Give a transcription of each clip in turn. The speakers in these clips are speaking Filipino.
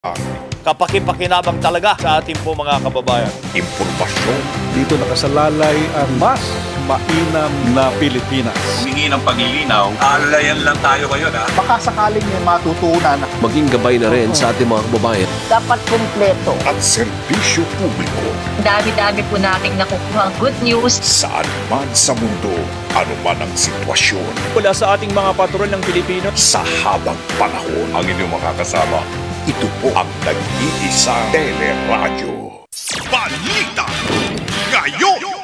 Kapaki-pakinabang talaga sa ating po mga kababayan. Impormasyon. Dito nakasalalay ang mas mainam na Pilipinas. Humingi ng paglilinaw. Alalayan lang tayo ngayon, ha? Baka sakaling may matutunan. Maging gabay na rin sa ating mga kababayan. Dapat kumpleto. At serbisyo publiko. Dami-dami po nating nakukuha ang good news. Saan man sa mundo, anuman ang sitwasyon. Mula sa ating mga patrol ng Pilipino. Sa habang panahon, ang inyong makakasama. Ito po ang nag-iisang teleradyo. Balita ngayon!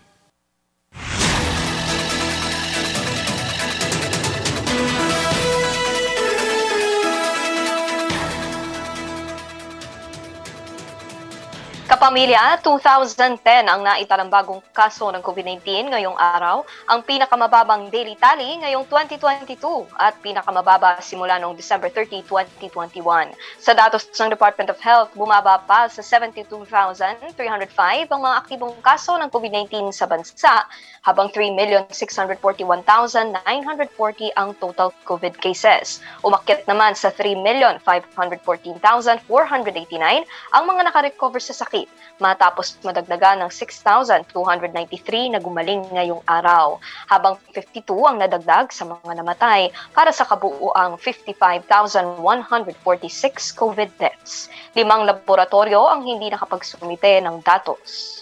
Kapamilya, 2010 ang naitalang bagong kaso ng COVID-19 ngayong araw, ang pinakamababang daily tally ngayong 2022 at pinakamababa simula noong December 30, 2021. Sa datos ng Department of Health, bumaba pa sa 72,305 ang mga aktibong kaso ng COVID-19 sa bansa, habang 3,641,940 ang total COVID cases. Umakyat naman sa 3,514,489 ang mga nakarecover sa sakit, matapos madagdagan ng 6,293 na gumaling ngayong araw, habang 52 ang nadagdag sa mga namatay para sa kabuuang 55,146 COVID deaths. 5 laboratorio ang hindi nakapagsumite ng datos.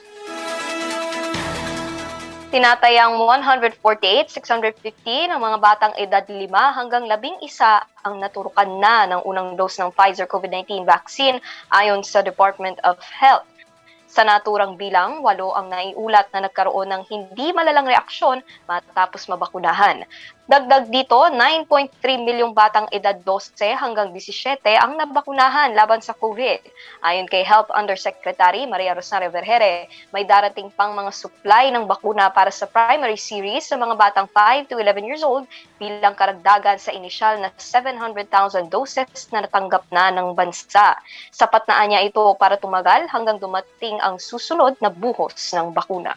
Tinatayang 148,650 ng mga batang edad 5 hanggang 11 ang naturukan na ng unang dose ng Pfizer COVID-19 vaccine ayon sa Department of Health. Sa naturang bilang, 8 ang naiulat na nagkaroon ng hindi malalang reaksyon matapos mabakunahan. Dagdag dito, 9.3 milyong batang edad 12 hanggang 17 ang nabakunahan laban sa COVID. Ayon kay Health Undersecretary Maria Rosario Vergere, may darating pang mga supply ng bakuna para sa primary series sa mga batang 5 to 11 years old bilang karagdagan sa inisyal na 700,000 doses na natanggap na ng bansa. Sapat na anya ito para tumagal hanggang dumating ang susunod na buhos ng bakuna.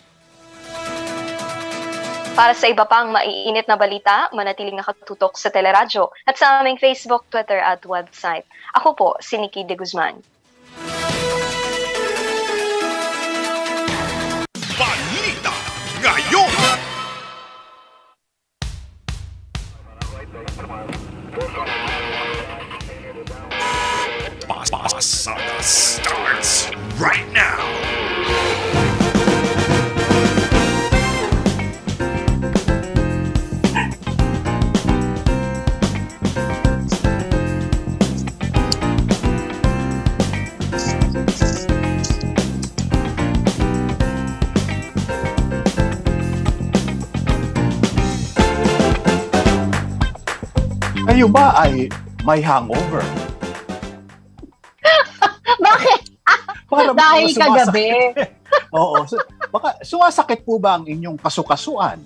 Para sa iba pang maiinit na balita, manatiling nakatutok sa teleradyo at sa aming Facebook, Twitter at website. Ako po, si Nikki De Guzman. Balita ngayon! Pasada starts right now! Kayo ba ay may hangover? Bakit? Dahil kagabi. Oo. Baka sumasakit po ba ang inyong kasukasuan?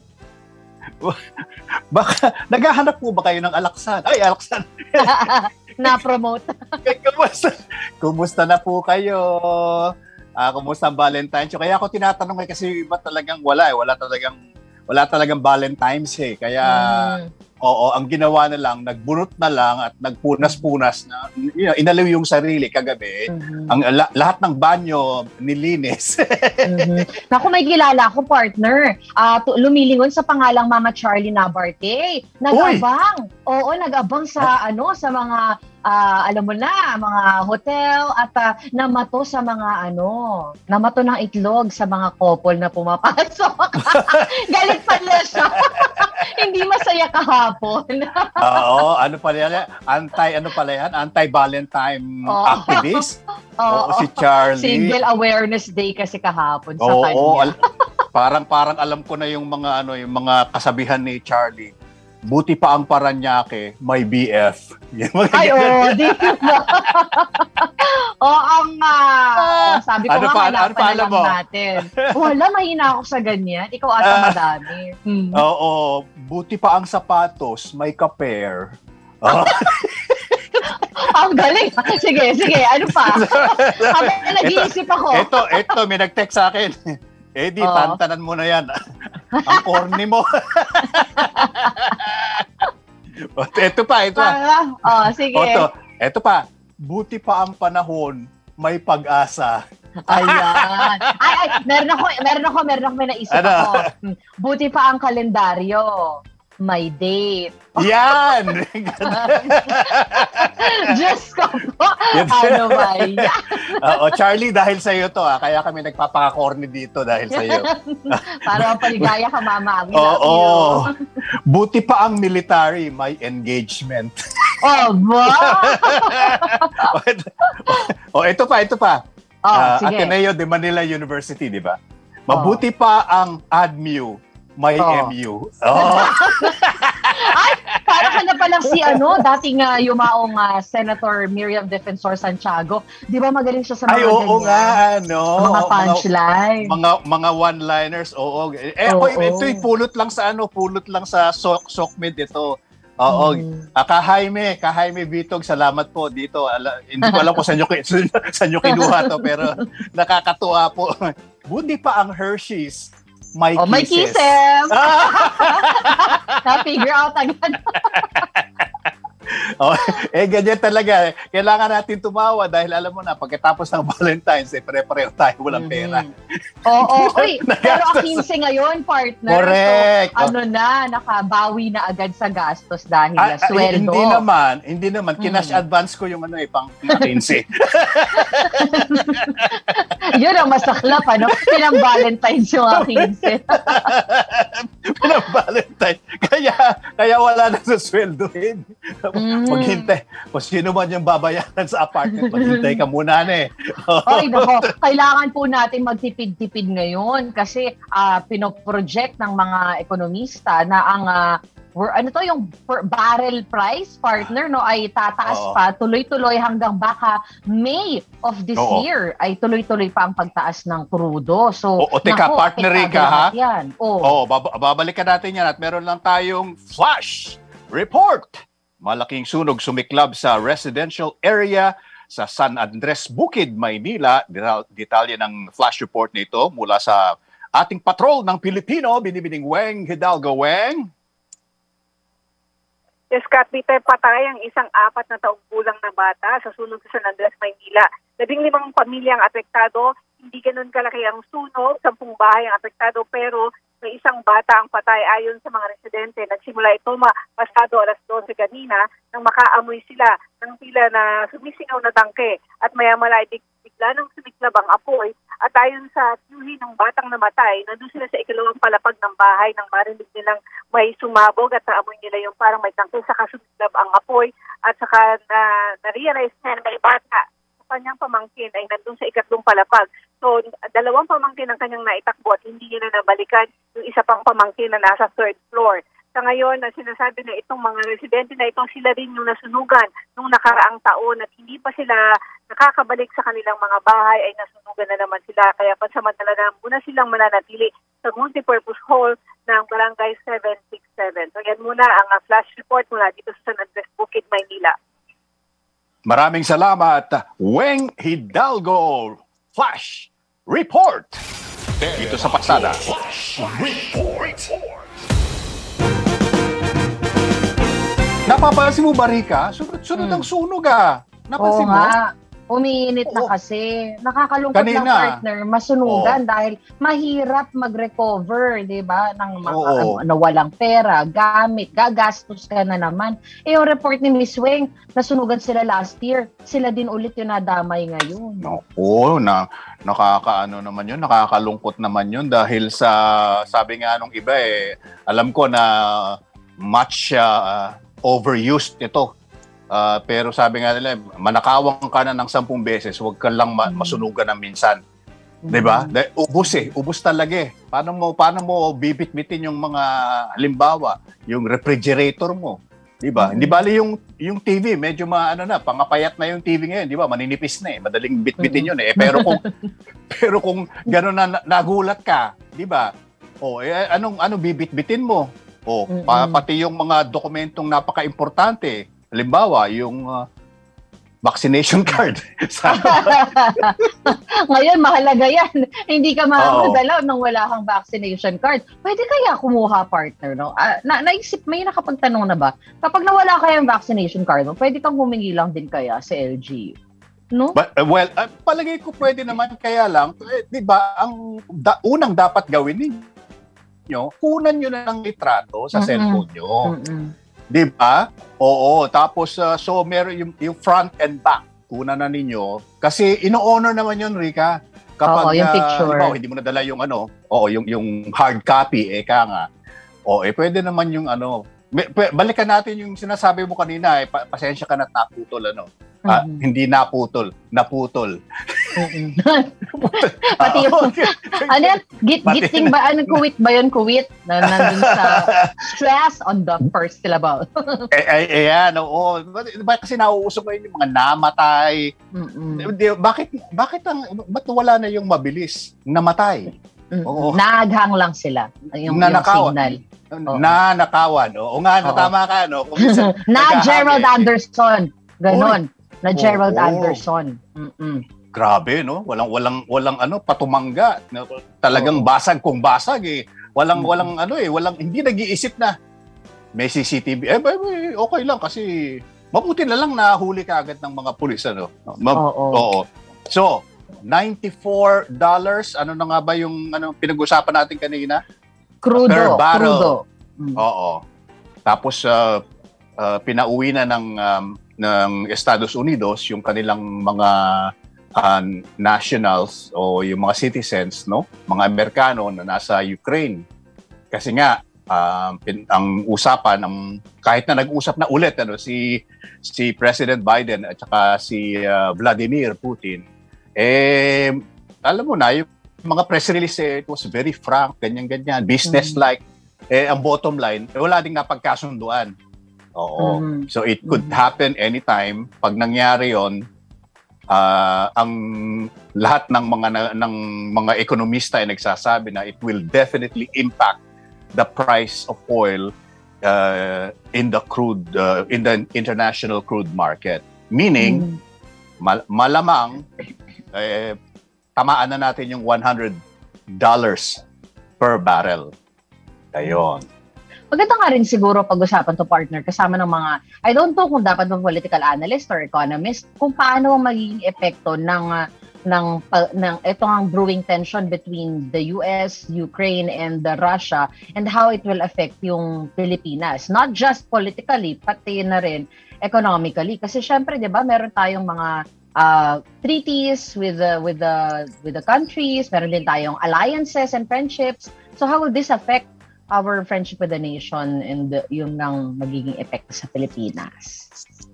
Baka naghahanap po ba kayo ng alaksan? Ay, alaksan. Na-promote. Kumusta na po kayo? Kumusta ang Valentine's? Kaya ako tinatanong kasi iba talagang wala talagang Valentine's eh. Kaya oo, ang ginawa na lang, nagbunot na lang at nagpunas-punas na, inaliw yung sarili kagabi. Ang lahat ng banyo nilinis. Naku, may kilala ako, partner. Lumilingon sa pangalang Mama Charlie Nabarte. Nag-abang. Oo, nag-abang sa sa mga alam mo na, mga hotel at namato sa mga namato ng itlog sa mga couple na pumapasok. Galit pala siya. Hindi masaya kahapon. Oo, ano pala yan? Anti-Valentine activist? Si Charlie. Single Awareness Day kasi kahapon sa kanya. Parang alam ko na yung mga kasabihan ni Charlie. Buti pa ang Paranaque, may BF. Ay, di ba? Oo nga. Sabi ko hanapan na lang natin. Wala, mahina ako sa ganyan. Ikaw ata madami. Oo, buti pa ang sapatos, may ka-pair. Ang galing. Sige. Ano pa? Habang nag-iisip ako. Ito, may nag-text sa akin. Eddie, tantanan mo na yan. Ang corny mo. Ito pa. Sige. Ito pa. buti pa ang panahon, may pag-asa. Ayan. Meron ako, may naisip Ano? ako. Buti pa ang kalendaryo. May date. Yan! Diyos ko po. Ano ba yan? Charlie, dahil sa iyo to, kaya kami nagpapaka-corny dito dahil sa iyo. Para paligaya ka, Mama. We love Oo. you. Buti pa ang military, may engagement. Oh, ba? Ito pa. Sige. Ateneo de Manila University, di ba? Mabuti pa ang ADMU, may MU. Ay, para ka na palang si dating yumaong Senator Miriam Defensor Santiago. Di ba magaling siya sa mga ganyan? Oo nga, Mga punchline. Mga one-liners, oo. Ito'y pulot lang sa SOCMED ito. Oo. Ka-Jaime Bitog, salamat po dito. Hindi ko alam kung saan nyo kinuha to, pero nakakatuwa po. Buti pa ang Hershey's, may kisses. May kisses! Na-figure out agad. Ganyan talaga. Kailangan natin tumawa dahil alam mo na, pagkatapos ng Valentine's, pare-pareho tayo walang pera. Pero ang 15 ngayon, partner. Correct. So, nakabawi na agad sa gastos dahil sweldo. Hindi naman. Kinash advance ko yung pang 15. Yun ang masaklap, Pinang Valentine's yung 15. Pinang Valentine. Kaya wala na sa sweldohin. Maghintay. Kung sino man yung babayaran sa apartment, maghintay ka muna na Ay, nako. Kailangan po natin magtipid-tipid ngayon kasi pinoproject ng mga ekonomista na ang yung barrel price, partner, ay tataas pa tuloy-tuloy hanggang baka May of this year ay tuloy-tuloy pa ang pagtaas ng crudo. So, teka, partnerin ka, ha? Yan. Babalikan natin yan at meron lang tayong flash report. Malaking sunog sumiklab sa residential area sa San Andres Bukid, Maynila. Detalye ng flash report nito mula sa ating patrol ng Pilipino, binibining Weng Hidalgo. Weng? Yes, Peter, patay ang isang 4 na taong gulang na bata sa sunog sa San Andres, Maynila. 15 pamilyang apektado, hindi ganun kalaki ang sunog, 10 bahay ang apektado, pero may isang bata ang patay ayon sa mga residente. Nagsimula ito pasado alas 12 kanina nang makaamoy sila ng pila na sumisingaw na tangke at maya-mala bigla nang sumiklab ang apoy at ayon sa tiyuhi ng batang namatay, nandun sila sa ikalawang palapag ng bahay nang marinig nilang may sumabog at naamoy nila yung parang may tangke saka sumiklab ang apoy at saka na-realize na may bata kanyang pamangkin ay nandun sa ikatlong palapag. So, 2 pamangkin ang kanyang naitakbo at hindi niya na nabalikan yung isa pang pamangkin na nasa 3rd floor. Sa ngayon, sinasabi na itong mga residente na itong sila rin yung nasunugan nung nakaraang taon at hindi pa sila nakakabalik sa kanilang mga bahay ay nasunugan na naman sila. Kaya pansamantala na muna silang mananatili sa multipurpose hall ng Barangay 767. So, yan muna ang flash report mula dito sa San Andres Bukid, Maynila. Maraming salamat, Weng Hidalgo. Flash Report dito sa Pasada. Napapansin mo ba, Rika? Sunod-sunod ang sunog Napansin mo? Umiinit na kasi. Nakakalungkot Kanina, ng partner, masunugan dahil mahirap mag-recover, di ba? Ng mga walang pera, gamit, gagastos ka na naman. Yung report ni Miss Weng, nasunugan sila last year. Sila din ulit yung nadamay ngayon. Naman yun, nakakalungkot naman yun dahil sa, sabi nga nung iba alam ko na much overused ito. Pero sabi nga nila, manakawang ka na ng 10 beses, huwag ka lang masunugan ng minsan. Diba? Ubus talaga Paano mo bibit-bitin yung mga, halimbawa, yung refrigerator mo? Diba? Hindi bali yung TV, medyo pangapayat na yung TV ngayon, diba? Maninipis na madaling bit-bitin yun pero kung gano'n na nagulat ka, diba? Anong bibit-bitin mo? Pati yung mga dokumentong napaka-importante. Halimbawa, yung vaccination card. Ngayon, mahalaga yan. Hindi ka makakadalaw nang wala kang vaccination card. Pwede kaya kumuha, partner, no? Naisip, may nakapagtanong na ba? Kapag nawala kayang vaccination card mo, pwede kang humingi lang din kaya sa LG? No? But, palagay ko pwede naman, kaya lang, di ba, ang unang dapat gawin ninyo, kunan nyo na ng litrato sa cellphone nyo. Di ba? Oo. Tapos, so meron yung front and back. Kunan na ninyo. Kasi ino-honor naman yun, Rica. Kapag, yung picture. Hindi mo nadala yung yung hard copy, nga. Pwede naman yung balikan natin yung sinasabi mo kanina, pasensya ka na't naputol, hindi naputol. Pati yung, giting ba? Kuwit ba yun? Kuwit? Nandun sa stress on the first syllable. Ayan, oo. Bakit kasi nauusok ngayon yung mga namatay? Ba't wala na yung mabilis? Namatay. Naghang lang sila. Yung signal. Nanakawan. Oo nga, tama ka. Na Gerald Anderson. Ganon. Na Gerald Anderson. Grabe, no? Walang patumangga. Talagang basag kung basag eh. Walang hindi nag-iisip na may CCTV. Okay lang kasi mabuti na lang nahuli ka agad ng mga pulis, Oo. So, $94, ano na nga ba yung pinag-usapan natin kanina? Crudo. Per barrel. Crudo. Oo. Tapos pinauwi na ng Estados Unidos yung kanilang mga nationals o yung mga citizens, no? Mga Amerikano na nasa Ukraine. Kasi nga ang usapan kahit na nag-usap na ulit si President Biden at saka si Vladimir Putin, alam mo na yung mga press release, it was very frank, ganyan, business-like. Ang bottom line, wala ding napagkasunduan. Oo. So it could happen anytime. Pag nangyari yon, ang lahat ng mga ekonomista ay nagsasabi na it will definitely impact the price of oil in the international crude market. Meaning, malamang tamaan na natin yung $100 per barrel. Ayun. Maganda nga rin siguro pag-usapan to, partner, kasama ng mga, I don't know kung dapat bang political analyst or economist, kung paano magiging epekto ng ito ang brewing tension between the US, Ukraine, and Russia, and how it will affect yung Pilipinas. Not just politically, pati na rin economically. Kasi syempre, di ba, meron tayong mga treaties with the countries, meron din tayong alliances and friendships. So how will this affect our friendship with the nation and yung nang magiging epekto sa Pilipinas?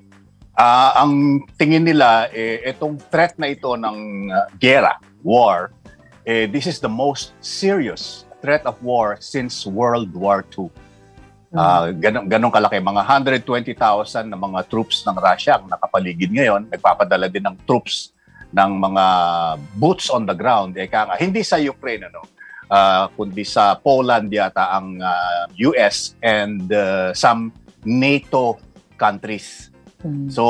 Ang tingin nila, itong threat na ito ng war, this is the most serious threat of war since World War II. Ganong kalaki. Mga 120,000 na mga troops ng Russia ang nakapaligid ngayon. Nagpapadala din ng troops ng mga boots on the ground. Hindi sa Ukraine, kundi sa Poland yata ang US and some NATO countries. So,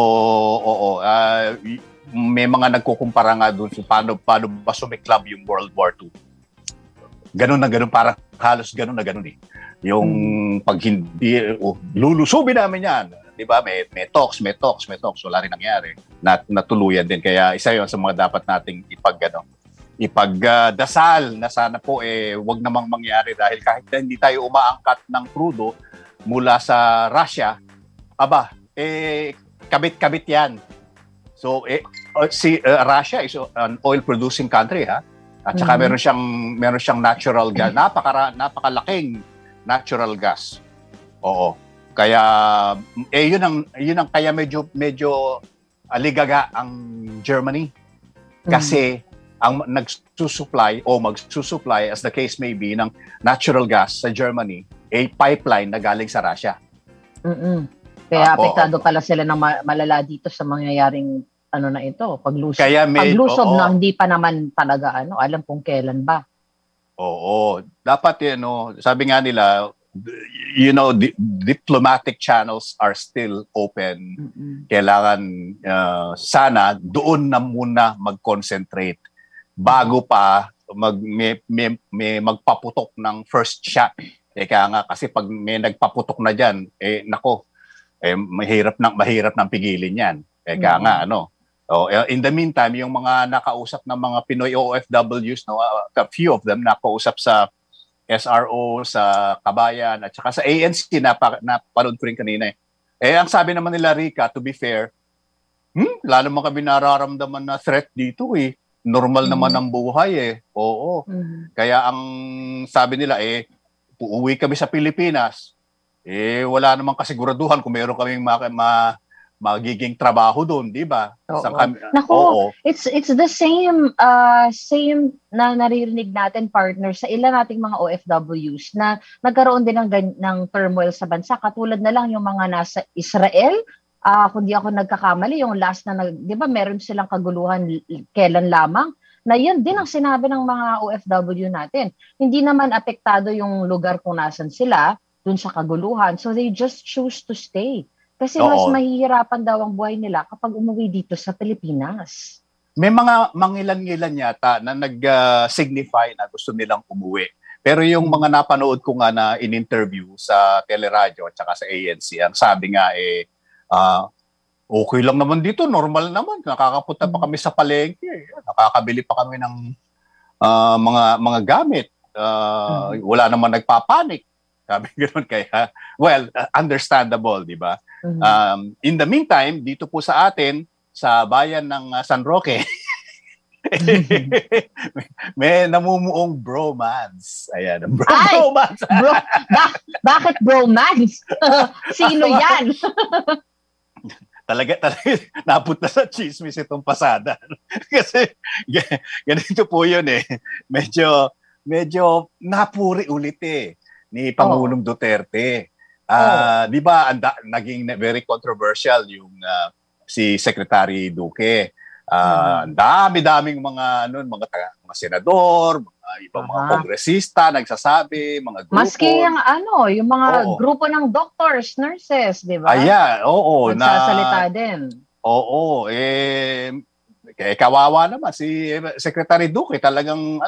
may mga nagkukumpara nga doon paano ba sumiklab yung World War II. Ganon na ganon, parang halos ganon na ganon eh. Yung pag hindi, lulusubin namin yan. Di ba? May talks. Wala rin nangyari. Natuluyan din. Kaya isa yun sa mga dapat nating ipagdasal na sana po wag namang mangyari dahil kahit na hindi tayo umaangkat ng crudo mula sa Russia, kabit-kabit yan. So, si Russia is an oil-producing country, ha? At saka meron siyang natural gas, napakalaking natural gas. Oo. Kaya yun ang kaya medyo aligaga ang Germany kasi ang nagsusupply o magsusupply as the case may be ng natural gas sa Germany pipeline na galing sa Russia. Kaya apektado pala sila ng malala dito sa mangyayaring na ito, paglusob. Paglusob na hindi pa naman talaga alam kung kailan ba. Oo, dapat sabi nga nila diplomatic channels are still open. Kailangan sana doon na muna mag-concentrate bago pa may magpaputok ng first shot. Kaya nga, kasi pag may nagpaputok na dyan, mahirap ng pigilin yan. Kaya nga, in the meantime, yung mga nakausap ng mga Pinoy OFWs, a few of them nakausap sa SRO, sa Kabayan, at saka sa ANC, napanood ko rin kanina. Ang sabi naman nila, Rica, to be fair, lalo naman kami nararamdaman na threat dito Normal naman ang buhay Oo. Kaya ang sabi nila uuwi kami sa Pilipinas, wala namang kasiguraduhan kung meron kaming magiging trabaho doon, di ba? Naku, it's the same na naririnig natin, partner, sa ilan nating mga OFWs na nagkaroon din ng turmoil sa bansa. Katulad na lang yung mga nasa Israel, kung di ako nagkakamali, yung last na, di ba, meron silang kaguluhan kailan lamang, na yun din ang sinabi ng mga OFW natin. Hindi naman apektado yung lugar kung nasan sila, dun sa kaguluhan. So they just choose to stay. Kasi mas mahihirapan daw ang buhay nila kapag umuwi dito sa Pilipinas. May mga mangilan-ngilan yata na nag-signify na gusto nilang umuwi. Pero yung mga napanood ko nga na in-interview sa teleradyo at saka sa ANC, ang sabi nga okay lang naman dito, normal naman. Nakakapunta pa kami sa palengke. Nakakabili pa kami ng mga gamit. Wala naman nagpapanik. Sabi gano'n, kaya, understandable, di ba? In the meantime, dito po sa atin, sa bayan ng San Roque, may namumuong bromance. Ayan, bromance. Bakit bromance? Sino yan? Talaga, napunta sa chismis itong pasada. Kasi, ganito po yun Medyo napuri ulit ni Pangulong Duterte. Di ba, naging very controversial yung si Secretary Duque. Dami-daming mga senador, mga ibang mga kongresista nagsasabi, mga grupo. Maski yung mga grupo ng doctors, nurses, di ba? Nagsasalita din. Kawawa naman si Secretary Duque, talagang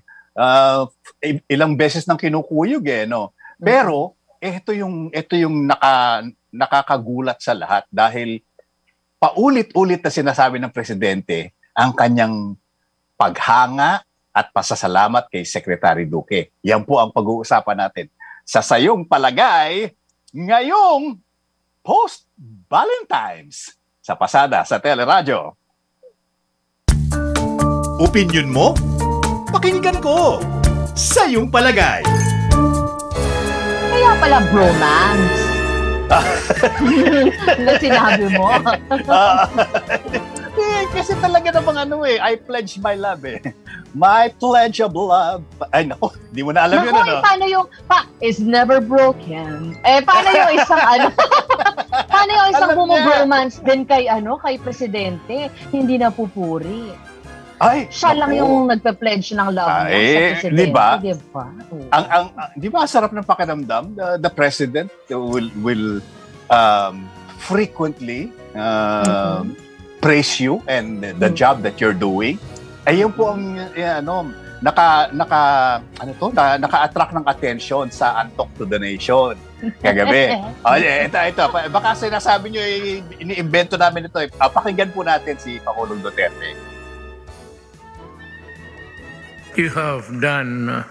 ilang beses nang kinukuyog Pero ito yung nakakagulat sa lahat dahil paulit-ulit na sinasabi ng presidente ang kanyang paghanga at pasasalamat kay Secretary Duque. Yan po ang pag-uusapan natin sa Sayong Palagay ngayong post-Valentine's sa Pasada sa Teleradyo. Opinion mo? Pakinggan ko. Sayong Palagay. Kaya pala bromance. Na sinabi mo. Kasi talaga namang I pledge my love My pledge of love. Ay, naku, di mo na alam yun, paano yung, is never broken. Paano yung isang, paano yung isang bumobromance din kay Presidente? Hindi na pupuri. Siya lang yung nagpe-pledge ng love sa Presidente, di ba? Di ba, sarap ng pakiramdam? The President will frequently praise you and the job that you're doing. Ayun po ang naka-attract ng attention sa Antok to the Nation kagabi. Ito. Baka sinasabi nyo, ini-invento namin ito. Pakinggan po natin si Pangulong Duterte. You have done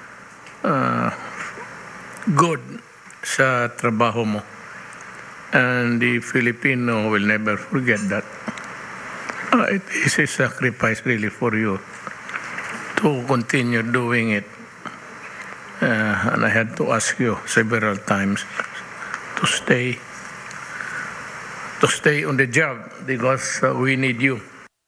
good sa trabaho mo. And the Filipino will never forget that. It is a sacrifice really for you to continue doing it. And I had to ask you several times to stay on the job because we need you.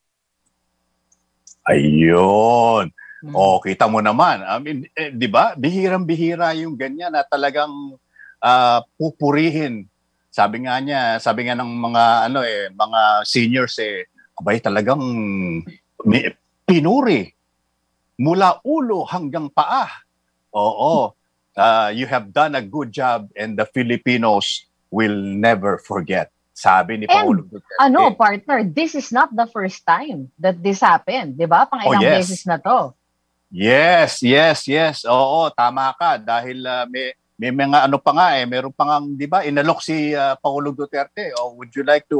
Ayun. Kita mo naman. I mean, di ba? Bihirang-bihira yung ganyan na talagang pupurihin. Sabi nga ng mga mga seniors abay talagang pinuri mula ulo hanggang paa. you have done a good job and the Filipinos will never forget. Sabi ni Pangulong Duterte. Partner, this is not the first time that this happened. Di ba? Pang ilang beses na to. Yes. Oo, tama ka. Dahil may mga ano pa nga meron pa nga, di ba, inalok si Pangulong Duterte. Would you like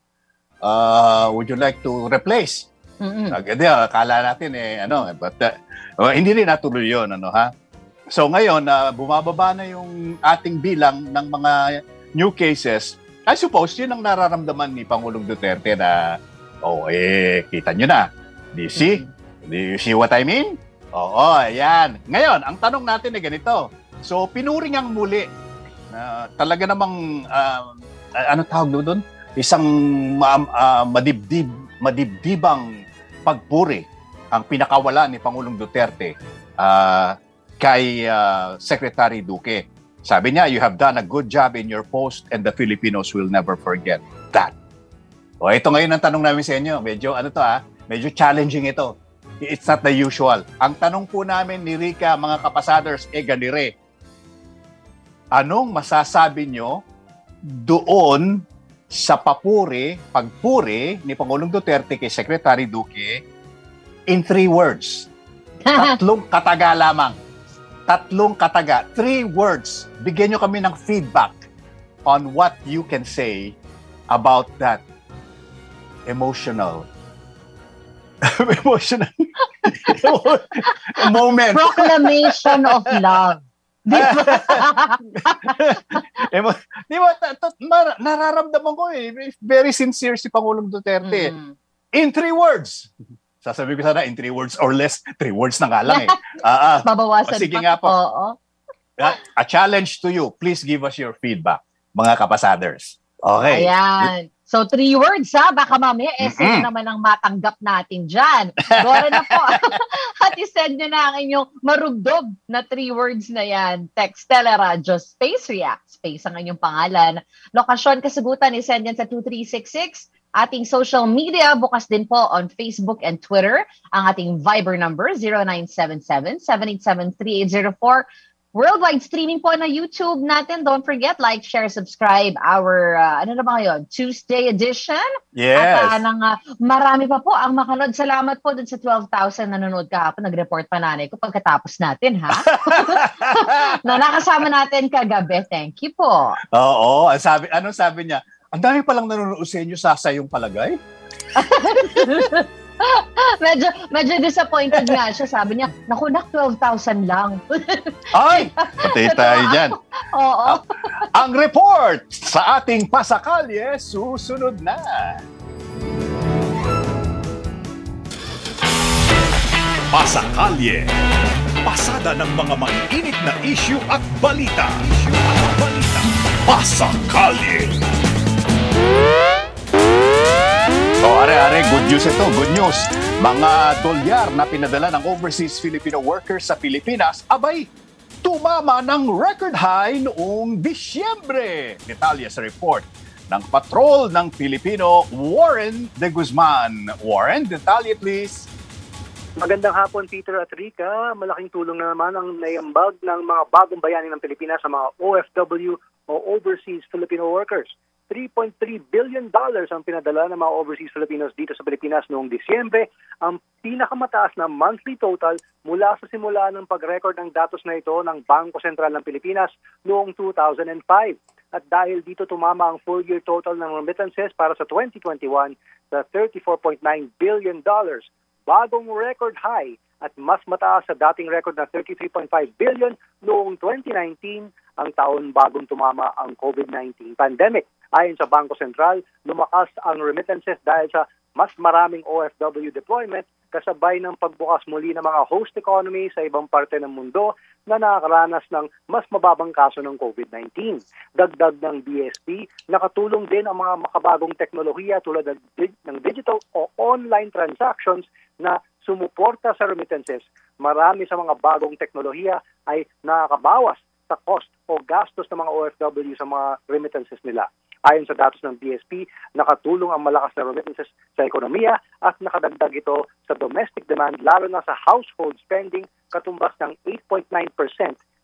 to replace? Agad akala natin but hindi rin natuloy yun, ha? So ngayon, bumababa na yung ating bilang ng mga new cases. I suppose yun ang nararamdaman ni Pangulong Duterte na, kita nyo na. Do you see what I mean? Oo, ayan. Ngayon, ang tanong natin ay ganito. So, pinuring ang muli. Talaga namang, ano tawag doon? Isang madibdibang pagpuri ang pinakawala ni Pangulong Duterte kay Secretary Duque. Sabi niya, you have done a good job in your post and the Filipinos will never forget that. Ito ngayon ang tanong namin sa inyo. Medyo challenging ito. It's not the usual. Ang tanong po namin ni Rica, mga kapasaders, ganire. Anong masasabi nyo doon sa pagpuri ni Pangulong Duterte kay Secretary Duque in 3 words? 3 kataga lamang. 3 kataga. 3 words. Bigyan nyo kami ng feedback on what you can say about that emotional moment. Proclamation of love. Nararamdaman ko very sincere si Pangulong Duterte. In 3 words. Sasabihin ko sana in 3 words or less. 3 words na nga lang Babawasan sige nga po. A challenge to you. Please give us your feedback, mga kapasaders. Okay. Ayan. So, 3 words, baka mamaya essay naman ang matanggap natin dyan. Gora na po. At isend nyo na ang inyong marugdog na 3 words na yan. Text, teleradyo, space, react, space ang inyong pangalan. Lokasyon, kasagutan, isend yan sa 2366. Ating social media, bukas din po on Facebook and Twitter. Ang ating Viber number, 0977-787-3804. Worldwide streaming po na YouTube natin. Don't forget, like, share, subscribe. Our, Tuesday edition. Yes. At marami pa po ang makanood. Salamat po dun sa 12,000 nanonood kahapon. Nag-report pa nanay ko pagkatapos natin, ha? Na nakasama natin kagabi. Thank you po. Oo. Anong sabi niya? Ang dami palang nanonood sa inyo sa sayong palagay. medyo disappointed nga siya. Sabi niya, naku, 12,000 lang. Ay! Patay tayo dyan. Oo. Ang report sa ating Pasakalye, susunod na. Pasakalye. Pasada ng mga mainit na issue at balita. Pasakalye. Are, good news ito, good news. Mga dolyar na pinadala ng overseas Filipino workers sa Pilipinas, abay, tumama ng record high noong Disyembre. Detalye sa report ng Patrol ng Pilipino, Warren De Guzman. Warren, detalye please. Magandang hapon, Peter at Rica. Malaking tulong na naman ang naiambag ng mga bagong bayani ng Pilipinas sa mga OFW o Overseas Filipino Workers. $3.3 billion ang pinadala ng mga overseas Filipinos dito sa Pilipinas noong Disyembre, ang pinakamataas na monthly total mula sa simula ng pag-record ng datos na ito ng Bangko Sentral ng Pilipinas noong 2005. At dahil dito tumama ang full-year total ng remittances para sa 2021 sa $34.9 billion, bagong record high at mas mataas sa dating record na $33.5 billion noong 2019, ang taon bagong tumama ang COVID-19 pandemic. Ayon sa Bangko Sentral, lumakas ang remittances dahil sa mas maraming OFW deployment kasabay ng pagbukas muli ng mga host economy sa ibang parte ng mundo na nakakaranas ng mas mababang kaso ng COVID-19. Dagdag ng BSP, nakatulong din ang mga makabagong teknolohiya tulad ng digital o online transactions na sumuporta sa remittances. Marami sa mga bagong teknolohiya ay nakakabawas sa cost o gastos ng mga OFW sa mga remittances nila. Ayon sa datos ng BSP, nakatulong ang malakas na remittances sa ekonomiya at nakadagdag ito sa domestic demand lalo na sa household spending katumbas ng 8.9%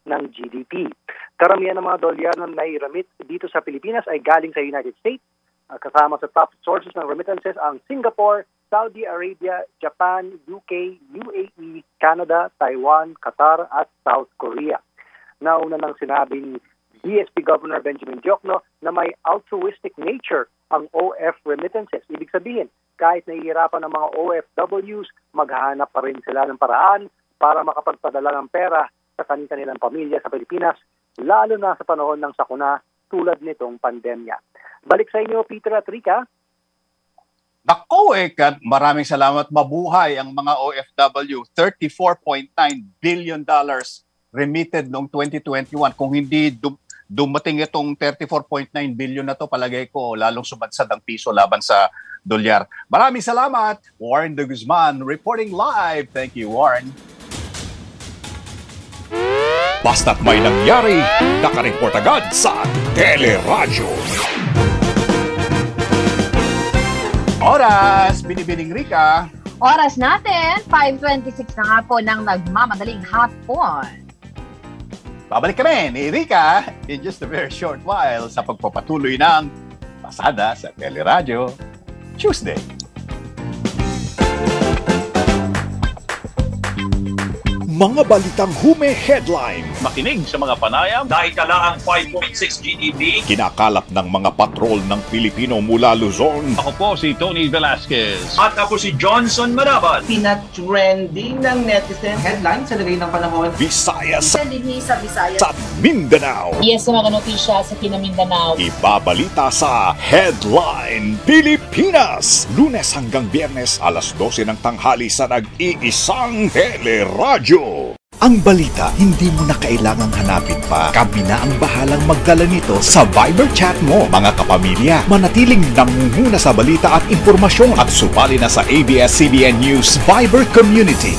ng GDP. Karamihan ng mga dolyar na nai-remit dito sa Pilipinas ay galing sa United States. Kasama sa top sources ng remittances ang Singapore, Saudi Arabia, Japan, UK, UAE, Canada, Taiwan, Qatar at South Korea. Nauna nang sinabing BSP Governor Benjamin Diokno na may altruistic nature ang OF remittances. Ibig sabihin, kahit nahihirapan ng mga OFWs, maghahanap pa rin sila ng paraan para makapagpadala ng pera sa kanilang pamilya sa Pilipinas, lalo na sa panahon ng sakuna tulad nitong pandemya. Balik sa inyo, Peter at Rica. Nako maraming salamat. Mabuhay ang mga OFW. $34.9 billion remitted noong 2021. Kung hindi dumating itong 34.9 billion na to, palagay ko lalong sumadsad ang piso laban sa dolyar. Maraming salamat. Warren de Guzman reporting live. Thank you, Warren. Basta't may nangyari, nakareport agad sa Teleradyo. Oras, Binibining Rica. Oras natin, 5:26 na nga po ng nagmamadaling hapon. Babalik kami ni Rica in just a very short while sa pagpapatuloy ng Pasada sa Teleradyo Tuesday. Mga balitang hume-headline. Makinig sa mga panayam dahil kalaang 5.6 GDP. Kinakalap ng mga patrol ng Pilipino mula Luzon. Ako po si Tony Velasquez. At ako si Johnson Manaban. Pina-trending ng netizen headline sa lagay ng panahon. Visayas sa Visayas sa Mindanao. Yes, sa mga notisya sa Mindanao. Ibabalita sa Headline Pilipinas. Lunes hanggang Biyernes alas 12 ng tanghali sa nag-iisang Teleradyo. Ang balita, hindi mo na kailangang hanapin pa. Kami na ang bahalang magdala nito sa Viber chat mo. Mga kapamilya, manatiling nangunguna sa balita at impormasyon at sumali na sa ABS-CBN News Viber Community.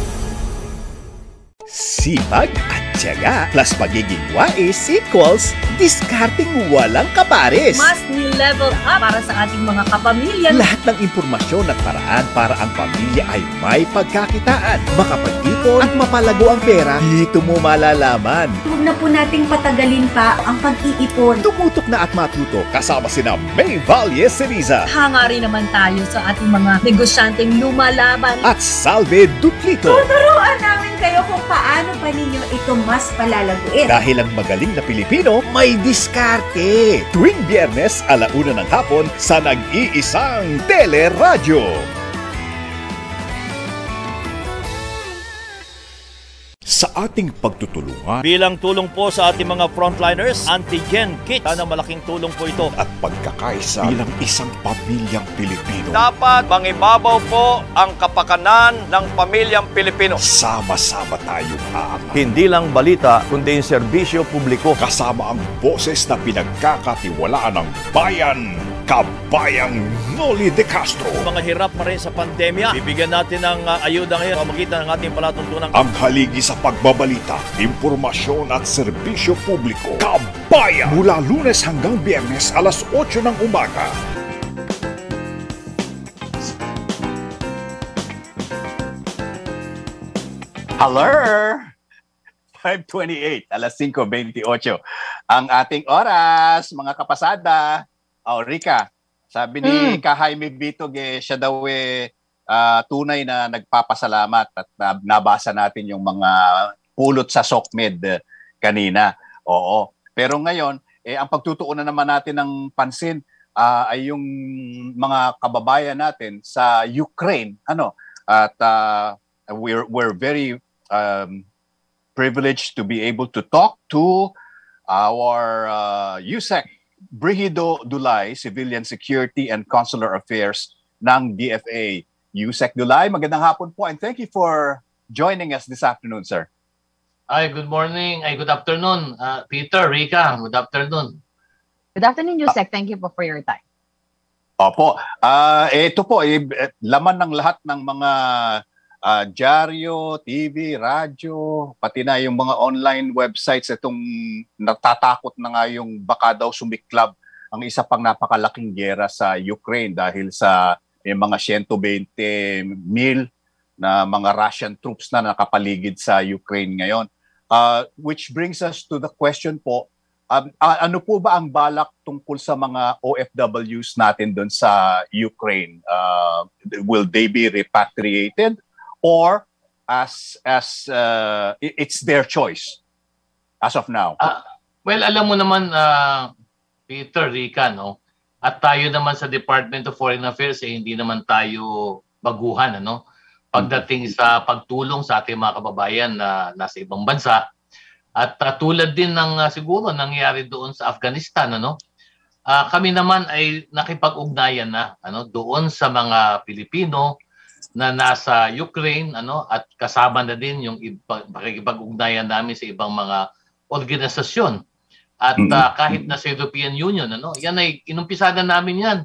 Sipag at tiyaga plus pagiging wais equals diskarting walang kapares. Mas ni-level up para sa ating mga kapamilya. Lahat ng impormasyon at paraan para ang pamilya ay may pagkakitaan, makapag-ipon at mapalago ang pera, dito mo malalaman. Huwag na po nating patagalin pa ang pag-iipon. Tumutok na at matuto kasama sina May Valle Ceriza. Hanga rin naman tayo sa ating mga negosyanteng lumalaban. At Salve Duplito. Tuturuan namin kayo kung paano pa ninyo ito mas palalaguin. Dahil ang magaling na Pilipino may diskarte. Tuwing Biyernes, 1:00 ng hapon sa nag-iisang Teleradyo. Sa ating pagtutulungan Bilang tulong po sa ating mga frontliners, antigen kits. Sana malaking tulong po ito. at pagkakaisa bilang isang pamilyang Pilipino, Dapat mangibabaw po ang kapakanan ng pamilyang Pilipino. sama-sama tayong aangat. Hindi lang balita, kundi serbisyo publiko. Kasama ang boses na pinagkakatiwalaan ng bayan, Kabayang Noli de Castro. Mga hirap pa rin sa pandemya, bibigyan natin ng ayuda ngayon pamagitan ng ating palatuntunan. Ang haligi sa pagbabalita, impormasyon at serbisyo publiko. Kabayan! Mula Lunes hanggang Biyernes, alas 8 ng umaga. Hello! 5:28, alas 5:28. Ang ating oras, mga kapasada. Rica, sabi ni Kahaime Bitog, siya daw tunay na nagpapasalamat at nabasa natin yung mga pulot sa SOCMED kanina. Oo. Pero ngayon, ang pagtutuunan naman natin ng pansin ay yung mga kababayan natin sa Ukraine. At we're very privileged to be able to talk to our USEC Brigido Dulay, Civilian Security and Consular Affairs ng DFA. USEC Dulay, magandang hapon po and thank you for joining us this afternoon, sir. Ay, good morning. Ay, good afternoon. Peter, Rica, good afternoon. Good afternoon, Yusek. Thank you po for your time. Opo. Ito po, laman ng lahat ng mga dyaryo, TV, radyo, pati na yung mga online websites, itong natatakot na nga yung baka daw sumiklab ang isa pang napakalaking giyera sa Ukraine dahil sa mga 120,000 na mga Russian troops na nakapaligid sa Ukraine ngayon. Which brings us to the question po, ano po ba ang balak tungkol sa mga OFWs natin doon sa Ukraine? Will they be repatriated or as it's their choice as of now? Well, alam mo naman, Peter, Rica, no? At tayo naman sa Department of Foreign Affairs, hindi naman tayo baguhan, ano? Pagdating sa pagtulong sa ating mga kababayan na nasa ibang bansa. At tulad din ng siguro nangyari doon sa Afghanistan, ano? Kami naman ay nakipag-ugnayan na doon sa mga Pilipino na nasa Ukraine, at kasama na din yung pakikipag-ugnayan namin sa ibang mga organisasyon. At kahit na sa European Union, yan ay inumpisada namin yan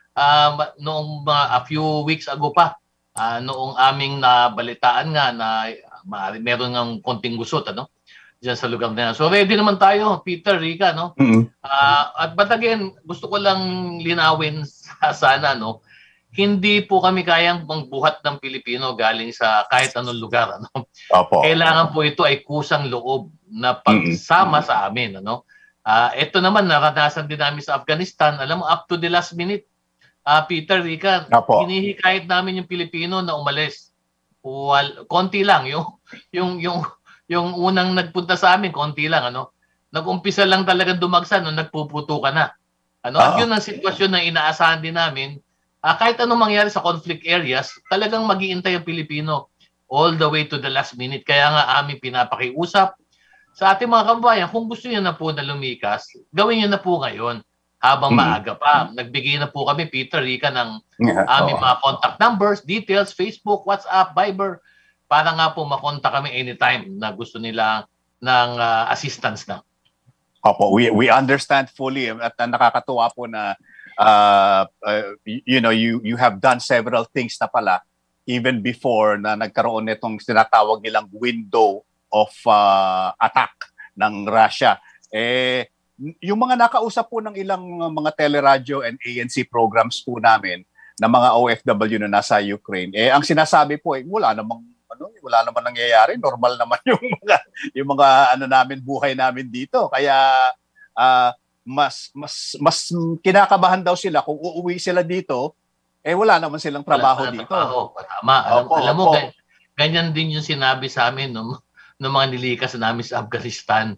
noong a few weeks ago pa, noong aming nabalitaan nga na meron ng konting gusot dyan sa lugar na yan. So ready naman tayo, Peter, Rica, no? But again, gusto ko lang linawin sana, hindi po kami kayang magbuhat ng Pilipino galing sa kahit anong lugar. Kailangan po ito ay kusang loob na pagsama sa amin. Ito naman, naranasan din namin sa Afghanistan. Alam mo, up to the last minute, Peter, Rica, hinihikayat namin yung Pilipino na umalis. Konti lang. Yung unang nagpunta sa amin, konti lang. Nag-umpisa lang talaga dumagsa, nagpuputo ka na. At yun ang sitwasyon na inaasahan din namin. Kahit anong mangyari sa conflict areas, talagang mag-iintay ang Pilipino all the way to the last minute. Kaya nga aming pinapakiusap sa ating mga kababayan, kung gusto niyo na po na lumikas, gawin niyo na po ngayon habang maaga pa. Nagbigay na po kami, Peter, Rica, ng aming mga contact numbers, details, Facebook, WhatsApp, Viber, para nga po makontak kami anytime na gusto nila ng assistance na. Opo, we understand fully at nakakatuwa po na you have done several things na pala even before na nagkaroon nitong sinatawag nilang window of attack ng Russia. Yung mga nakausap po ng ilang mga teleradyo and ANC programs po namin na mga OFW na nasa Ukraine, ang sinasabi po wala namang nangyayari, normal naman yung mga namin, buhay namin dito. Kaya mas kinakabahan daw sila kung uuwi sila dito, wala naman silang trabaho dito. Tama. Alam mo, ganyan din yung sinabi sa amin ng mga nilikas namin sa Afghanistan.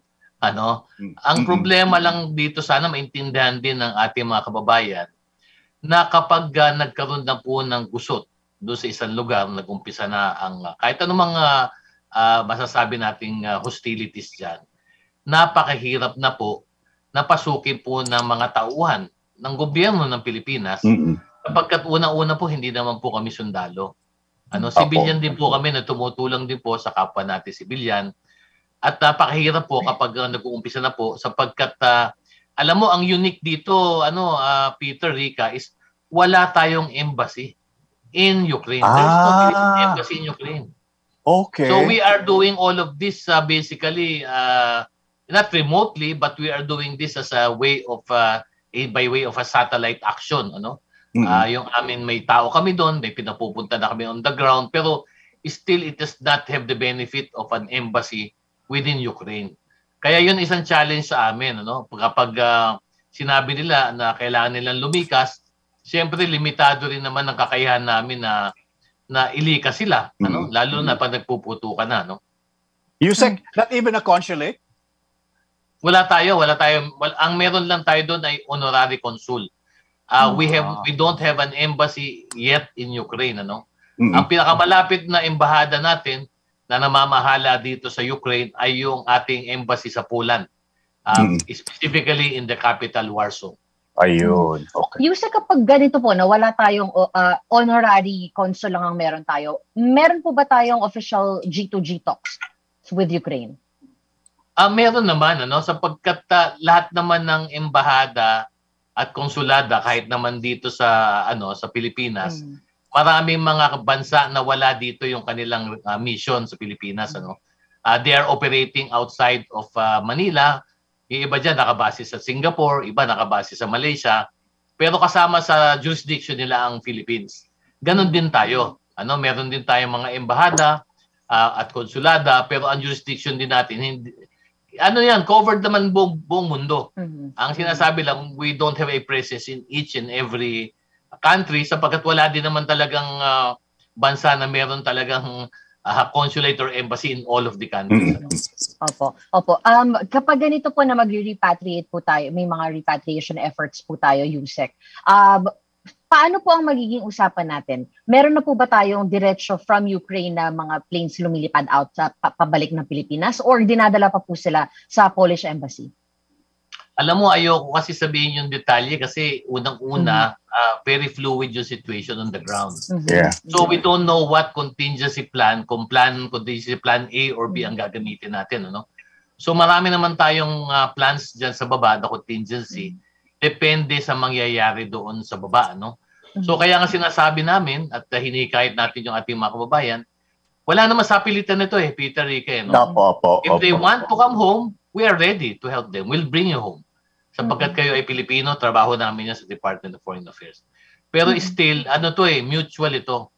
Ang problema lang dito, sana maintindihan din ng ating mga kababayan na kapag nagkaroon na po ng gusot doon sa isang lugar, nag-umpisa na ang kahit anong mga masasabi nating hostilities dyan, napakahirap na po napasukin po ng mga tauhan ng gobyerno ng Pilipinas, sapagkat unang-una po hindi naman po kami sundalo. Civilian din po kami na tumutulong din po sa kapwa natin civilian. At napakahirap po kapag nag-uumpisa na po sapagkat alam mo ang unique dito Peter, Rica, is wala tayong embassy in Ukraine. There's no Philippine embassy in Ukraine. Okay. So we are doing all of this basically not remotely, but we are doing this as a way of by way of a satellite action, yung amin may tao kami doon, may pinapupunta na kami on the ground, pero still it does not have the benefit of an embassy within Ukraine. Kaya yun isang challenge sa amin, kapag sinabi nila na kailangan nilang lumikas, siyempre limitado rin naman ang kakayahan namin na ilikas sila, lalo na pag nagpuputo ka na. Yusek, not even a consulate? Wala tayo. Ang meron lang tayo doon ay honorary consul. We don't have an embassy yet in Ukraine. Ang pinakamalapit na embahada natin na namamahala dito sa Ukraine ay yung ating embassy sa Poland. Specifically in the capital, Warsaw. Ayun. Okay. Yusek, kapag ganito po na wala tayong honorary consul lang ang meron tayo, meron po ba tayong official G2G talks with Ukraine? Meron naman, sapagkat lahat naman ng embahada at konsulada kahit naman dito sa sa Pilipinas, maraming mga bansa na wala dito yung kanilang mission sa Pilipinas. They are operating outside of Manila. Yung iba dyan nakabase sa Singapore, iba nakabase sa Malaysia, pero kasama sa jurisdiction nila ang Philippines. Ganon din tayo. Meron din tayong mga embahada at konsulada, pero ang jurisdiction din natin, hindi, ano yan, covered naman buong mundo. Ang sinasabi lang, we don't have a presence in each and every country sapagkat wala din naman talagang bansa na meron talagang consulate or embassy in all of the countries. Opo. Kapag ganito po na mag-repatriate po tayo, may mga repatriation efforts po tayo, Yusek. Paano po ang magiging usapan natin? Meron na po ba tayong diretsyo from Ukraine na mga planes lumilipad out sa pabalik ng Pilipinas or dinadala pa po sila sa Polish Embassy? Alam mo, ayoko kasi sabihin yung detalye kasi unang-una, very fluid yung situation on the ground. Yeah. So we don't know what contingency plan, kung contingency plan A or B ang gagamitin natin. Ano? So marami naman tayong plans dyan sa baba na contingency. Depende sa mangyayari doon sa baba. No? So kaya nga sinasabi namin at hinikayat natin yung ating mga kababayan, wala naman sa pilitan nito Peter, Rica. No? If they want to come home, we are ready to help them. We'll bring you home. Sapagkat kayo ay Pilipino, trabaho namin yan sa Department of Foreign Affairs. Pero still, mutual ito.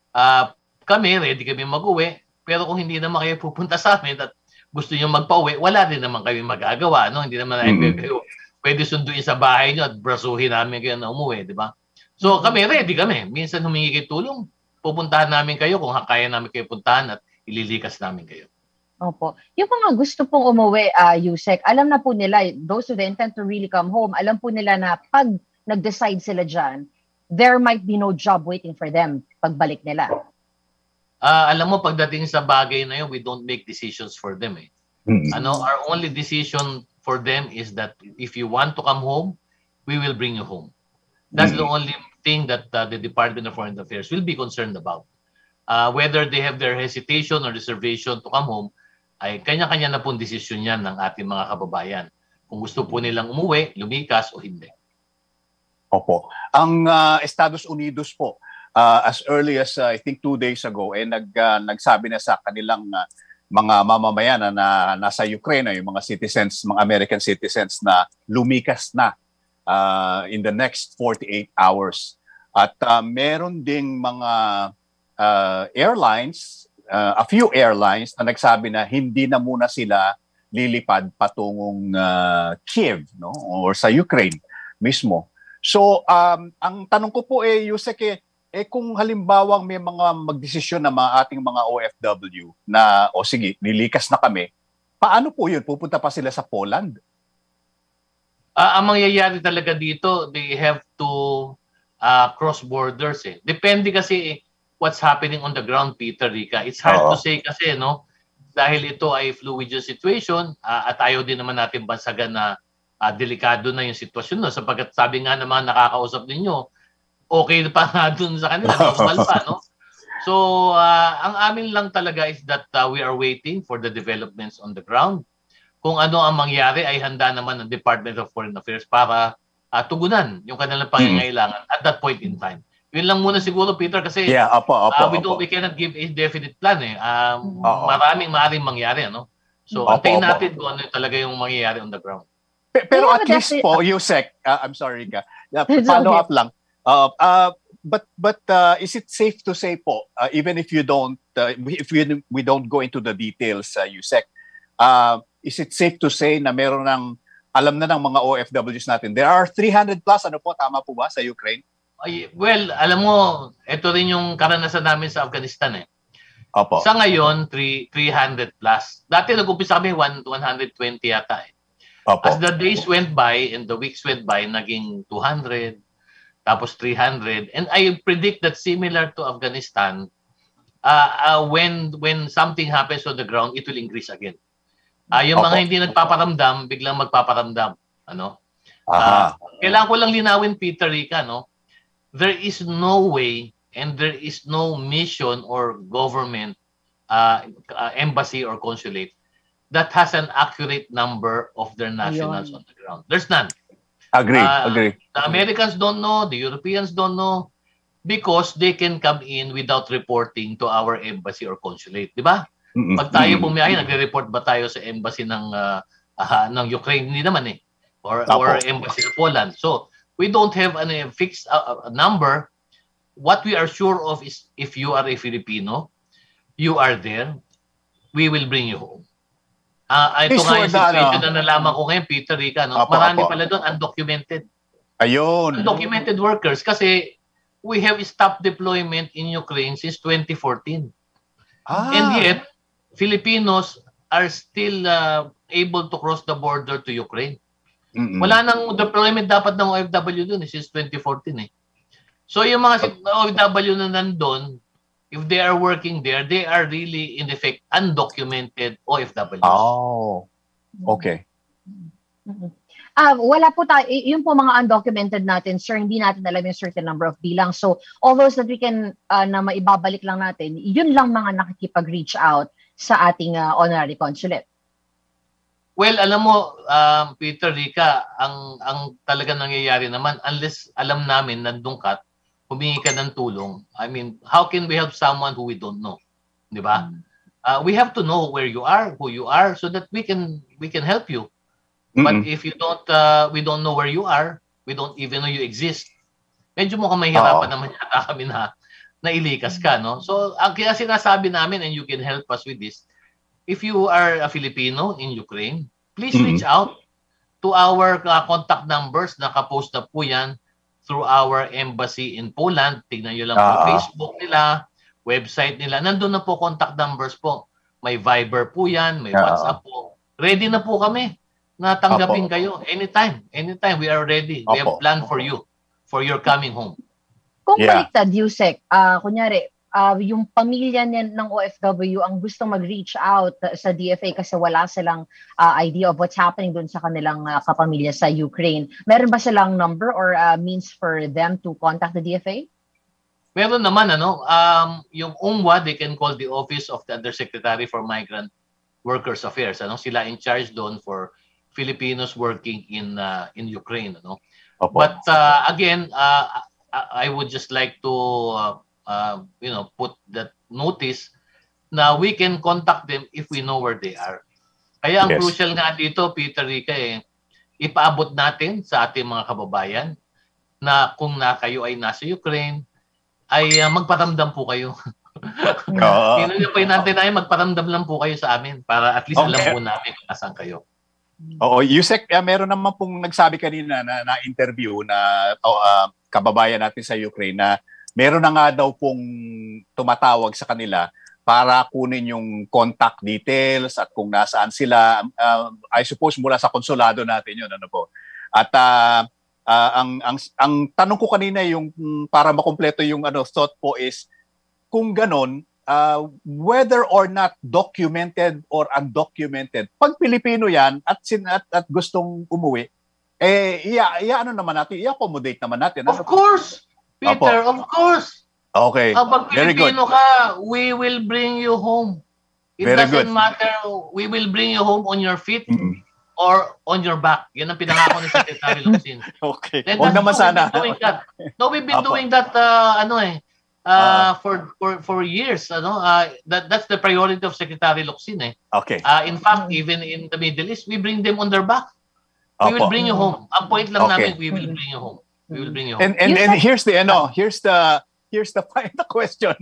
Kami, ready kami mag-uwi, pero kung hindi naman kayo pupunta sa amin at gusto nyo magpa-uwi, wala din naman kami magagawa. No? Hindi naman kayo pwede sunduin sa bahay nyo at brasuhin namin kayo na umuwi, di ba? So kami, ready kami. Minsan humingi kayo tulong, pupuntahan namin kayo kung kaya namin kayo puntahan at ililikas namin kayo. Opo. Yung mga gusto pong umuwi, Yusek, alam na po nila, those who intend to really come home, alam po nila na pag nag-decide sila dyan, there might be no job waiting for them pagbalik nila. Alam mo, pagdating sa bagay na yun, we don't make decisions for them. Our only decision for them is that if you want to come home, we will bring you home. That's the only thing that the Department of Foreign Affairs will be concerned about. Whether they have their hesitation or reservation to come home, ay kanya-kanya na pong desisyon yan ng ating mga kababayan. Kung gusto po nilang umuwi, lumikas o hindi. Opo. Ang Estados Unidos po, as early as I think 2 days ago, nagsabi na sa kanilang mga mamamayan na nasa Ukraine, yung mga citizens, mga American citizens na lumikas na in the next 48 hours. At meron ding mga airlines, a few airlines na nagsabi na hindi na muna sila lilipad patungong Kiev, no, or sa Ukraine mismo. So ang tanong ko po Yusek, kung halimbawang may mga magdesisyon na mga ating mga OFW na sige, lilikas na kami, paano po yun? Pupunta pa sila sa Poland? Ang mangyayari talaga dito, they have to cross borders. Depende kasi what's happening on the ground, Peter, Rica. It's hard to say kasi, no? Dahil ito ay fluid yung situation at ayaw din naman natin bansagan na delikado na yung sitwasyon. No? Sapagkat sabi nga ng mga nakakausap ninyo, okay pa nga dun sa kanila, normal pa, no? So, ang amin lang talaga is that we are waiting for the developments on the ground. Kung ano ang mangyari ay handa naman ng Department of Foreign Affairs para tugunan yung kanilang pangangailangan at that point in time. Yun lang muna siguro, Peter, kasi we cannot give a definite plan. Maraming maaaring mangyari. Ano? So, antayin natin kung ano talaga yung mangyayari on the ground. Pero at least po, Yusek, I'm sorry ka, follow up lang. But is it safe to say po, even if you don't, we don't go into the details, Yusek, is it safe to say na meron ng, alam na ng mga OFWs natin, there are 300 plus, ano po, tama po ba sa Ukraine? Well, alam mo, ito rin yung karanasan namin sa Afghanistan. Opo. Sa ngayon, 300 plus. Dati nag-umpisa kami 120 yata. Opo. As the days went by and the weeks went by, naging 200, tapos 300. And I predict that similar to Afghanistan, when something happens on the ground, it will increase again. Yung mga hindi nagpaparamdam, biglang magpaparamdam. Ano? Kailangan ko lang linawin, Peter, Rica, no? There is no way and there is no mission or government, embassy or consulate that has an accurate number of their nationals on the ground. There's none. Agree. The Americans don't know, the Europeans don't know, because they can come in without reporting to our embassy or consulate. Di ba? Pag tayo bumiyahe, nagre-report ba tayo sa embassy ng Ukraine? Hindi naman or embassy sa Poland. So, we don't have a fixed number. What we are sure of is if you are a Filipino, you are there, we will bring you home. Ito Is nga for yung the, situation na nalaman ko ngayon, Peter, Rica, no? Marami pala doon undocumented. Ayun. Undocumented workers kasi we have stopped deployment in Ukraine since 2014. And yet, Filipinos are still able to cross the border to Ukraine. Wala nang deployment dapat ng OFW doon since 2014 eh. So yung mga OFW na nandun, if they are working there, they are really in effect undocumented OFWs. Oh, okay. Wala po tayo, yung po mga undocumented natin, sir, hindi natin alam yung certain number of bilang. So, all those that we can, na maibabalik lang natin, yun lang mga nakikipag-reach out sa ating honorary consulate. Well, alam mo, Peter, Rica, ang talaga nangyayari naman, unless alam namin nandun ka, humingi ka ng tulong. I mean, how can we help someone who we don't know? Di ba? We have to know where you are, who you are, so that we can help you. But if you don't, we don't know where you are, we don't even know you exist. Medyo mukhang mahirapan naman yata kami na ilikas ka, no? So, ang kaya sinasabi namin, and you can help us with this, if you are a Filipino in Ukraine, please reach out to our contact numbers. Nakapost na po yan through our embassy in Poland. Tignan nyo lang po Facebook nila, website nila. Nandun na po contact numbers po. May Viber po yan, may WhatsApp po. Ready na po kami na tanggapin kayo. Anytime we are ready. We have planned for you, for your coming home. Kung baliktad, Yusek, kunyari, yung pamilya ng OFW ang gustong mag-reach out sa DFA kasi wala silang idea of what's happening doon sa kanilang kapamilya sa Ukraine. Meron ba silang number or means for them to contact the DFA? Meron naman, yung UNWA, they can call the Office of the Undersecretary for Migrant Workers Affairs. Sila in charge doon for Filipinos working in Ukraine. But again, I would just like to put that notice na we can contact them if we know where they are. Kaya ang crucial nga dito, Peter, Rica, ipaabot natin sa ating mga kababayan na kung kayo ay nasa Ukraine, ay magparamdam po kayo. Pinagpapay natin ay magparamdam lang po kayo sa amin para at least alam po namin kung nasaan kayo. Oo, Yusek, meron naman pong nagsabi kanina na interview na kababayan natin sa Ukraine na meron na nga daw pong tumatawag sa kanila para kunin yung contact details at kung nasaan sila. I suppose mula sa konsulado natin yun. At ang tanong ko kanina yung para makumpleto yung thought po is kung ganon, whether or not documented or undocumented, pag Pilipino yan at gustong umuwi, ano naman natin, i-accommodate naman natin. Of course! Peter, of course. Okay. Pag Pilipino ka, we will bring you home. It doesn't matter. We will bring you home on your feet or on your back. Yan ang pinangako ni Secretary Locsin. Okay. Huwag naman sana. No, we've been doing that, for years. That's the priority of Secretary Locsin. Okay. In fact, even in the Middle East, we bring them on their back. We will bring you home. Ang point lang namin, we will bring you home. We will bring you home. And here's the final question.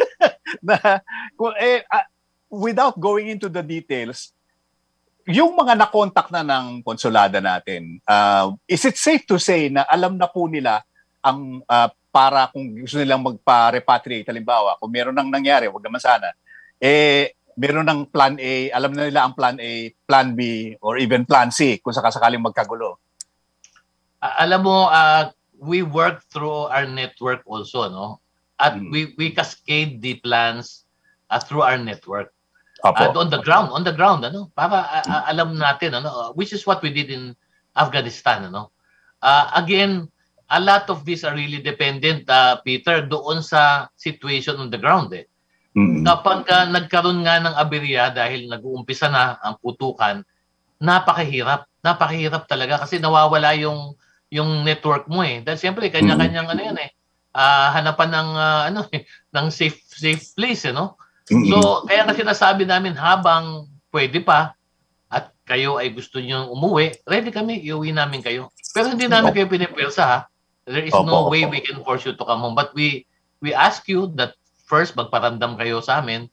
Without going into the details, yung mga na-contact na ng konsulada natin, is it safe to say na alam na po nila ang para kung gusto nilang magpa-repatriate, halimbawa, kung meron nang nangyari, wag naman sana, meron ng plan A, alam na nila ang plan A, plan B, or even plan C kung sakasakaling magkagulo? Alam mo, we work through our network also, At we cascade the plans through our network. On the ground, para alam natin, which is what we did in Afghanistan, Again, a lot of these are really dependent, Peter, doon sa situation on the ground. Kapag nagkaroon nga ng aberya dahil nag-uumpisa na ang putukan, napakahirap talaga kasi nawawala yung network mo Dahil siyempre kanya-kanyang hanapan ng safe place So kaya kasi nasabi namin habang pwede pa at kayo ay gusto niyo umuwi, ready kami, iuwi namin kayo. Pero hindi namin kayo pinipwersa There is no way we can force you to come home, but we ask you that first magparamdam kayo sa amin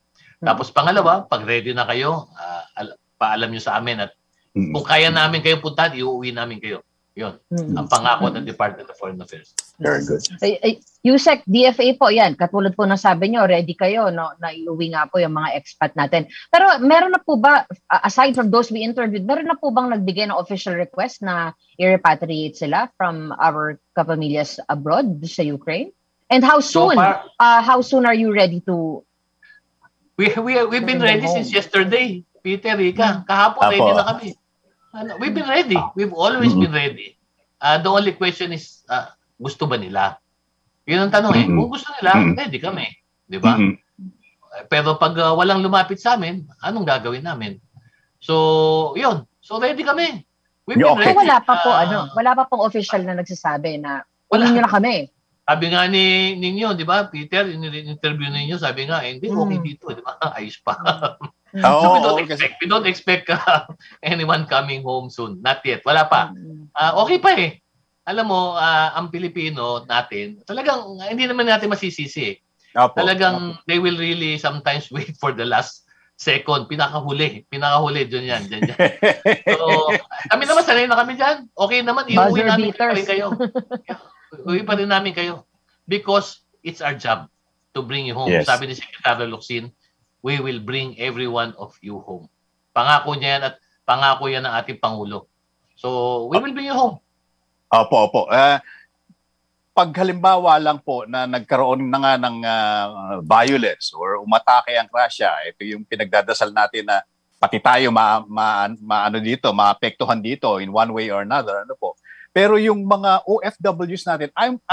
Tapos pangalawa, pag ready na kayo, paalam nyo sa amin at kung kaya namin kayo puntahan, iuwi namin kayo. Yun, ang pangako ng Department of Foreign Affairs. Very good. USEC, DFA po yan. Katulad po ng sabi nyo, ready kayo, no, na iuwi nga po yung mga expat natin. Pero meron na po ba, aside from those we interviewed, meron na po bang nagbigay ng official request na i-repatriate sila from our kapamilyas abroad sa Ukraine? And how soon? How soon are you ready to? We've been ready since yesterday, Peter, Rika. Kahapon ready na kami. We've been ready. We've always been ready. The only question is, gusto ba nila? Yun ang tanong eh. Kung gusto nila, ready kami. Di ba? Pero pag walang lumapit sa amin, anong gagawin namin? So, yun. So, ready kami. We've been ready. Wala pa po, wala pa pong official na nagsasabi na kunin nyo na kami. Sabi nga ninyo, di ba, Peter, in-interview ninyo, sabi nga, hindi, okay dito, di ba? Ayos pa. So we don't expect anyone coming home soon. Not yet. Wala pa. Okay pa eh. Alam mo, ang Pilipino natin, talagang hindi naman natin masisisi eh. Talagang they will really sometimes wait for the last second. Pinakahuli dyan yan. So, kami naman, sanay na kami dyan. Okay naman, iuwi namin pa rin kayo. Iuwi pa rin namin kayo. Because it's our job to bring you home. Yes. Sabi ni Secretary Locsin, we will bring every one of you home. Pangako niya yan at pangako yan ng ating Pangulo. So, we will bring you home. Opo. Pag halimbawa lang po na nagkaroon na nga ng violence or umatake ang Russia, ito yung pinagdadasal natin na pati tayo maapektuhan dito in one way or another. Ano po? Pero yung mga OFWs natin,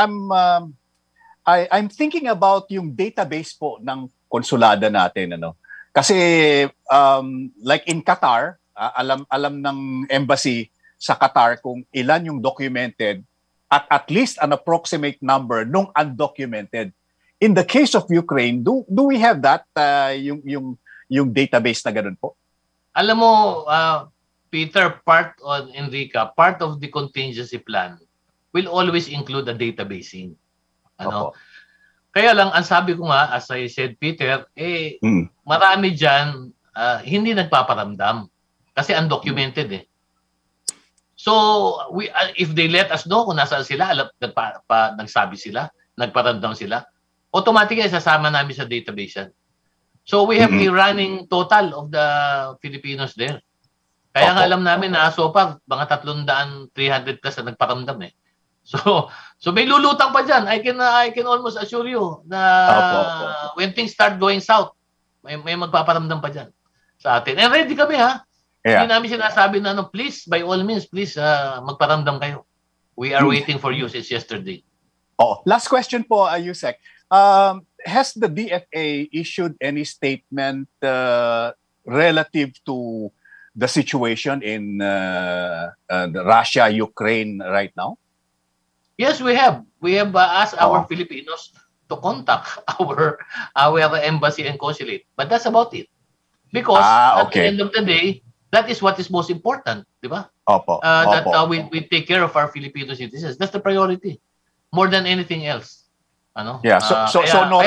I'm thinking about yung database po ng konsulada natin, kasi like in Qatar, alam ng embassy sa Qatar kung ilan yung documented at least an approximate number nung undocumented. In the case of Ukraine, do we have that yung database na ganun po? Alam mo, Peter, part of the contingency plan will always include a databasing. Kaya lang, ang sabi ko nga, as I said, Peter, marami dyan hindi nagpaparamdam kasi undocumented eh. So, if they let us know kung nasaan sila, nagsabi sila, nagparamdam sila, automatically sasama namin sa database yan. So, we have a running total of the Filipinos there. Kaya nga alam namin na so far, mga 300 plus na nagparamdam eh. So may lulutang pa dyan. I can almost assure you na when things start going south, may magpaparamdam pa dyan sa atin. And ready kami ha. Hindi namin sinasabi na please, by all means, please magparamdam kayo. We are waiting for you since yesterday. Last question po, Yusek. Has the DFA issued any statement relative to the situation in Russia, Ukraine right now? Yes, we have. We have asked our Filipinos to contact our embassy and consulate. But that's about it. Because at the end of the day, that is what is most important, di ba? We take care of our Filipino citizens. That's the priority. More than anything else. Yeah, so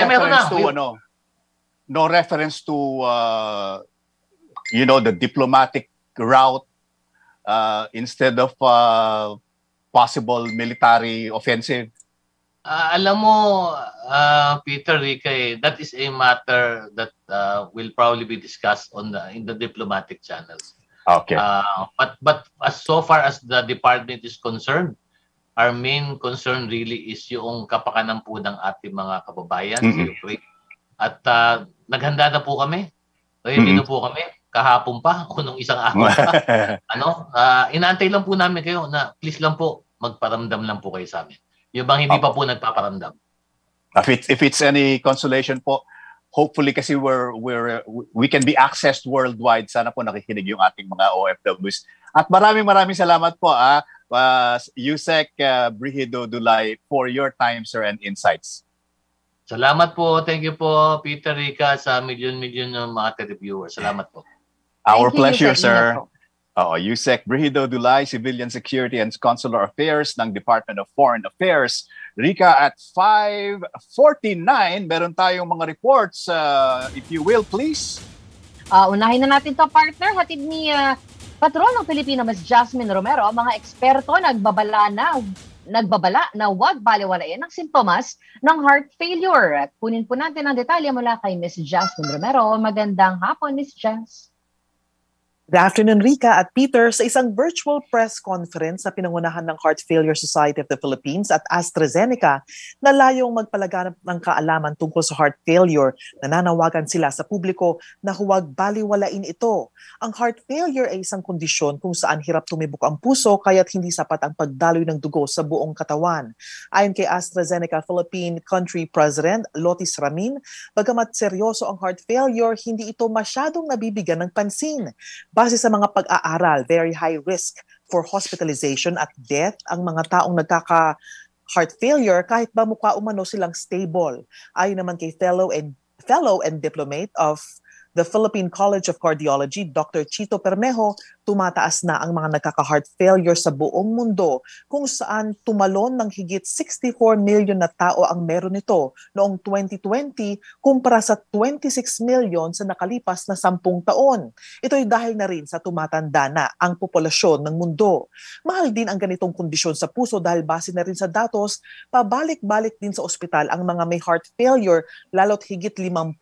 no reference to the diplomatic route instead of possible military offensive? Alam mo, Peter, Rika, that is a matter that will probably be discussed in the diplomatic channels. Okay. But as so far as the department is concerned, our main concern really is yung kapakanan po ng ating mga kababayan sa Ukraine. At naghanda na po kami. Ready na po kami. Kahapon pa, o nung isang araw pa. Inaantay lang po namin kayo na please lang po, magparamdam lang po kayo sa amin. Yung bang hindi pa po nagpaparamdam. If it's any consolation po, hopefully kasi we can be accessed worldwide. Sana po nakikinig yung ating mga OFWs. At maraming salamat po, Yusek Brihido Dulay, for your time, sir, and insights. Salamat po. Thank you po, Peter, Rika, sa milyon ng mga reviewers. Salamat po. Our pleasure, sir. Yusek Brigido Dulay, Civilian Security and Consular Affairs ng Department of Foreign Affairs. Rika, at 5:49, meron tayong mga reports. If you will, please. Unahin na natin to, partner. Hatid ni Patrol ng Pilipino, Ms. Jasmine Romero. Ang mga eksperto nagbabala na huwag baliwalain ang simptomas ng heart failure. At kunin po natin ang detalye mula kay Ms. Jasmine Romero. Magandang hapon, Ms. Jas. Good afternoon, Rika at Peter. Sa isang virtual press conference na pinangunahan ng Heart Failure Society of the Philippines at AstraZeneca na layong magpalaganap ng kaalaman tungkol sa heart failure, nananawagan sila sa publiko na huwag baliwalain ito. Ang heart failure ay isang kondisyon kung saan hirap tumibok ang puso kaya't hindi sapat ang pagdaloy ng dugo sa buong katawan. Ayon kay AstraZeneca Philippine Country President Lotis Ramin, bagamat seryoso ang heart failure, hindi ito masyadong nabibigyan ng pansin. Base sa mga pag-aaral, very high risk for hospitalization at death ang mga taong nagkaka-heart failure kahit ba mukha umano silang stable. Ayon naman kay fellow and diplomate of the Philippine College of Cardiology, Dr. Chito Permejo, tumataas na ang mga nagkaka-heart failure sa buong mundo kung saan tumalon ng higit 64 million na tao ang meron nito noong 2020 kumpara sa 26 million sa nakalipas na 10 taon. Ito'y dahil na rin sa tumatanda na ang populasyon ng mundo. Mahal din ang ganitong kondisyon sa puso dahil base na rin sa datos, pabalik-balik din sa ospital ang mga may heart failure lalo't higit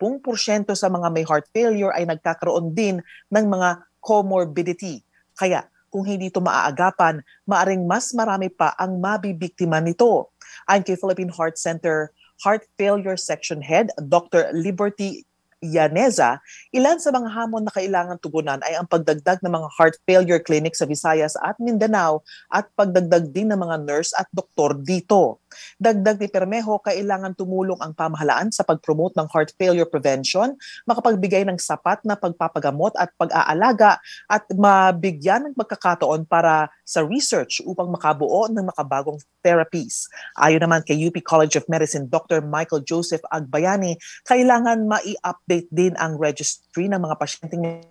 50% sa mga may heart failure ay nagkakaroon din ng mga comorbidity. Kaya kung hindi ito maaagapan, maaring mas marami pa ang mabibiktima nito. Ayon kay Philippine Heart Center Heart Failure Section Head, Dr. Liberty Yaneza, ilan sa mga hamon na kailangan tugunan ay ang pagdagdag ng mga heart failure clinic sa Visayas at Mindanao at pagdagdag din ng mga nurse at doktor dito. Dagdag ni Permejo, kailangan tumulong ang pamahalaan sa pag-promote ng heart failure prevention, makapagbigay ng sapat na pagpapagamot at pag-aalaga at mabigyan ng pagkakataon para sa research upang makabuo ng makabagong therapies. Ayon naman kay UP College of Medicine Dr. Michael Joseph Agbayani, kailangan mai-update din ang registry ng mga pasyenteng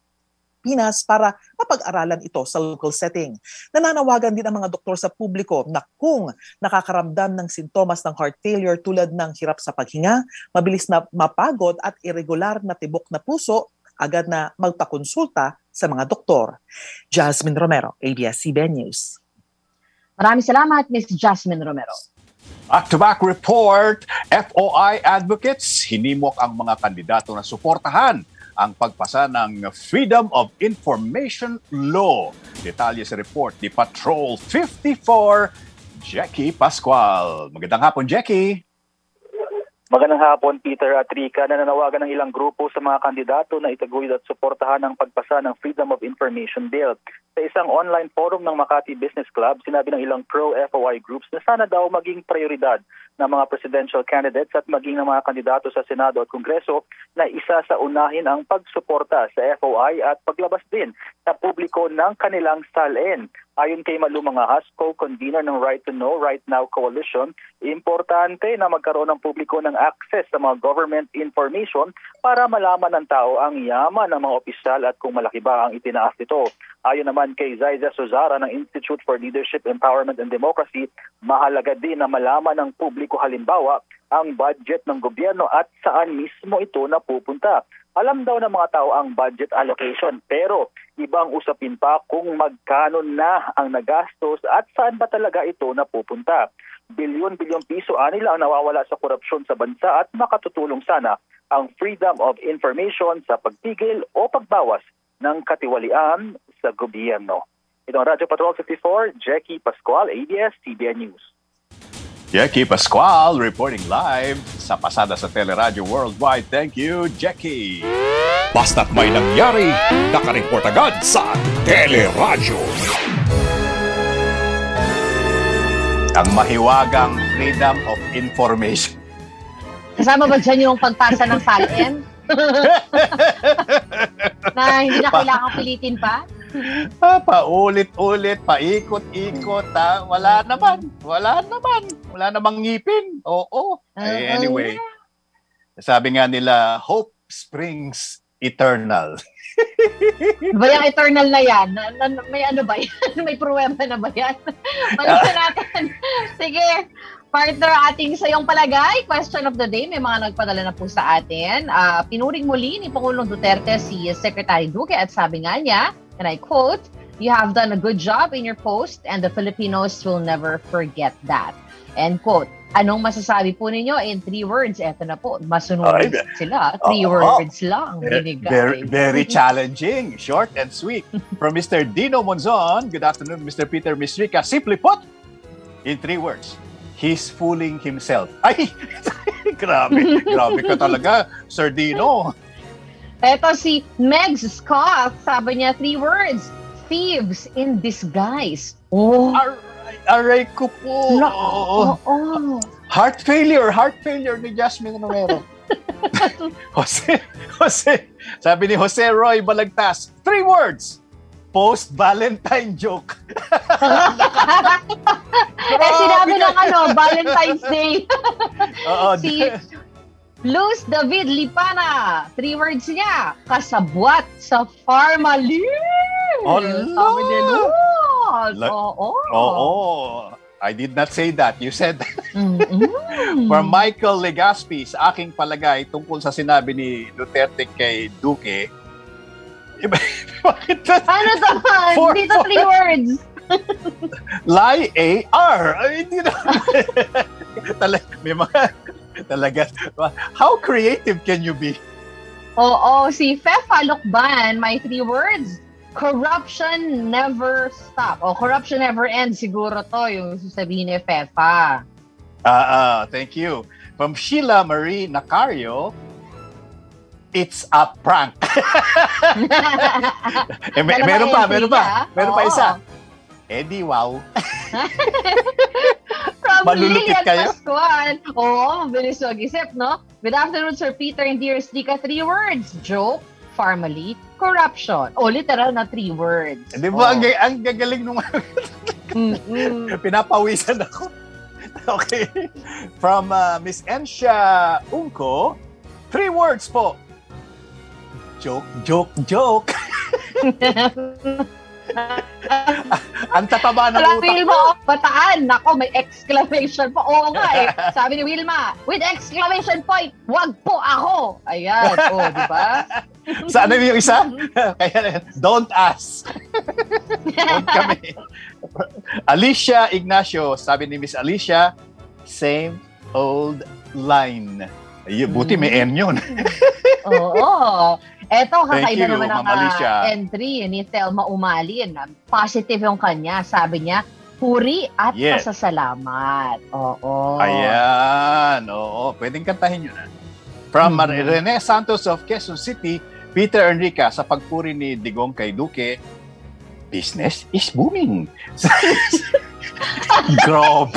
Pinas para mapag-aralan ito sa local setting. Nananawagan din ang mga doktor sa publiko na kung nakakaramdam ng sintomas ng heart failure tulad ng hirap sa paghinga, mabilis na mapagod at irregular na tibok na puso, agad na magpakonsulta sa mga doktor. Jasmine Romero, ABS-CBN News. Maraming salamat, Ms. Jasmine Romero. Back-to-back report, FOI advocates, hinimok ang mga kandidato na suportahan ang pagpasa ng Freedom of Information Law. Detalye sa report ni Patrol 54, Jackie Pascual. Magandang hapon, Jackie. Magandang hapon, Peter at Rika. Nananawagan ng ilang grupo sa mga kandidato na itaguyod at suportahan ang pagpasa ng Freedom of Information Bill. Sa isang online forum ng Makati Business Club, sinabi ng ilang pro-FOI groups na sana daw maging prioridad ng mga presidential candidates at maging ng mga kandidato sa Senado at Kongreso na isa sa unahin ang pagsuporta sa FOI at paglabas din sa publiko ng kanilang salin. Ayon kay Malu Mangahas, co-convener ng Right to Know, Right Now Coalition, importante na magkaroon ng publiko ng access sa mga government information para malaman ng tao ang yaman ng mga opisyal at kung malaki ba ang itinaas nito. Ayon naman kay Zaiza Suzara ng Institute for Leadership, Empowerment and Democracy, mahalaga din na malaman ng publiko halimbawa ang budget ng gobyerno at saan mismo ito napupunta. Alam daw ng mga tao ang budget allocation pero ibang usapin pa kung magkano na ang nagastos at saan ba talaga ito napupunta. Bilyon-bilyong piso anila ang nawawala sa korupsyon sa bansa at makatutulong sana ang freedom of information sa pagpigil o pagbawas ng katiwalian sa gobyerno. Ito ang Radyo Patrol 54, Jackie Pascual, ABS-CBN News. Jackie Pascual reporting live sa pasada sa Teleradyo Worldwide. Thank you, Jackie. Basta't may nangyari, nakareport agad sa Teleradyo. Ang mahiwagang Freedom of Information. Kasama ba dyan yung pagpasa ng salin? Na hindi na kailangang pilitin pa? Paulit-ulit, paikot-ikot, wala namang ngipin. Oo. Anyway, sabi nga nila, hope springs eternal. Ba yung eternal na yan? May ano ba yan? May pruweba na ba yan? Balikan natin. Sige, partner, ating sayong palagay. Question of the day. May mga nagpadala na po sa atin. Pinuring muli ni Pangulong Duterte si Secretary Duque at sabi nga niya, and I quote, "You have done a good job in your post and the Filipinos will never forget that." End quote. Anong masasabi po ninyo in 3 words? Eto na po, masunod sila. 3 words lang. Very challenging, short and sweet. From Mr. Dino Monzon, good afternoon, Mr. Peter, Ms. Rica. Simply put, in 3 words, he's fooling himself. Ay, grabe ka talaga, Sir Dino. Eto si Megs Scott, sabi niya 3 words, thieves in disguise. Oh. Aray ko po. Heart failure ni Jasmine Romero. Jose, sabi ni Jose Roy Balagtas, 3 words, post-Valentine joke. Sinabi ng Valentine's Day. Si Luz David Lipana, 3 words niya, kasabwat sa Pharmaly. Sabi ni Luz. I did not say that. You said that. For Michael Legaspi, sa aking palagay tungkol sa sinabi ni Duterte kay Duque, bakit ano naman? Dito 3 words. Lie AR. Ay, hindi na. May mga talaga. How creative can you be? Si Fefa Lukban, my 3 words. Corruption never stop. Corruption never ends. Siguro to yung sasabihin ni Fefa. Thank you. From Sheila Marie Nacario, it's a prank. Meron pa isa. Eddie, wow. From Lilian Pascual. Bilis mag-isip, no? Good afternoon, Sir Peter and dear Stika. 3 words. Joke, family, corruption. Literal na 3 words. Di ba? Ang gagaling nung pinapawisan ako. Okay. From Miss Encia Unco, 3 words po. Joke. Ang tataba ng utak Wilma, bataan. Nako, may exclamation po. Oo nga eh. Sabi ni Wilma, with exclamation point, wag po ako. Ayan. Di ba? Saan na yung isa? Kaya, don't ask. Don't kami. Alicia Ignacio, sabi ni Miss Alicia, same old line. Buti may N yun. Oo. Eto, kakaiba naman ang Alicia. entry ni Thelma Umalin. Positive yung kanya. Sabi niya, puri at pasasalamat. Ayan. Pwedeng kantahin yun. From Rene Santos of Quezon City, Peter Enrica, sa pagpuri ni Digong kay Duque, business is booming. Grabe.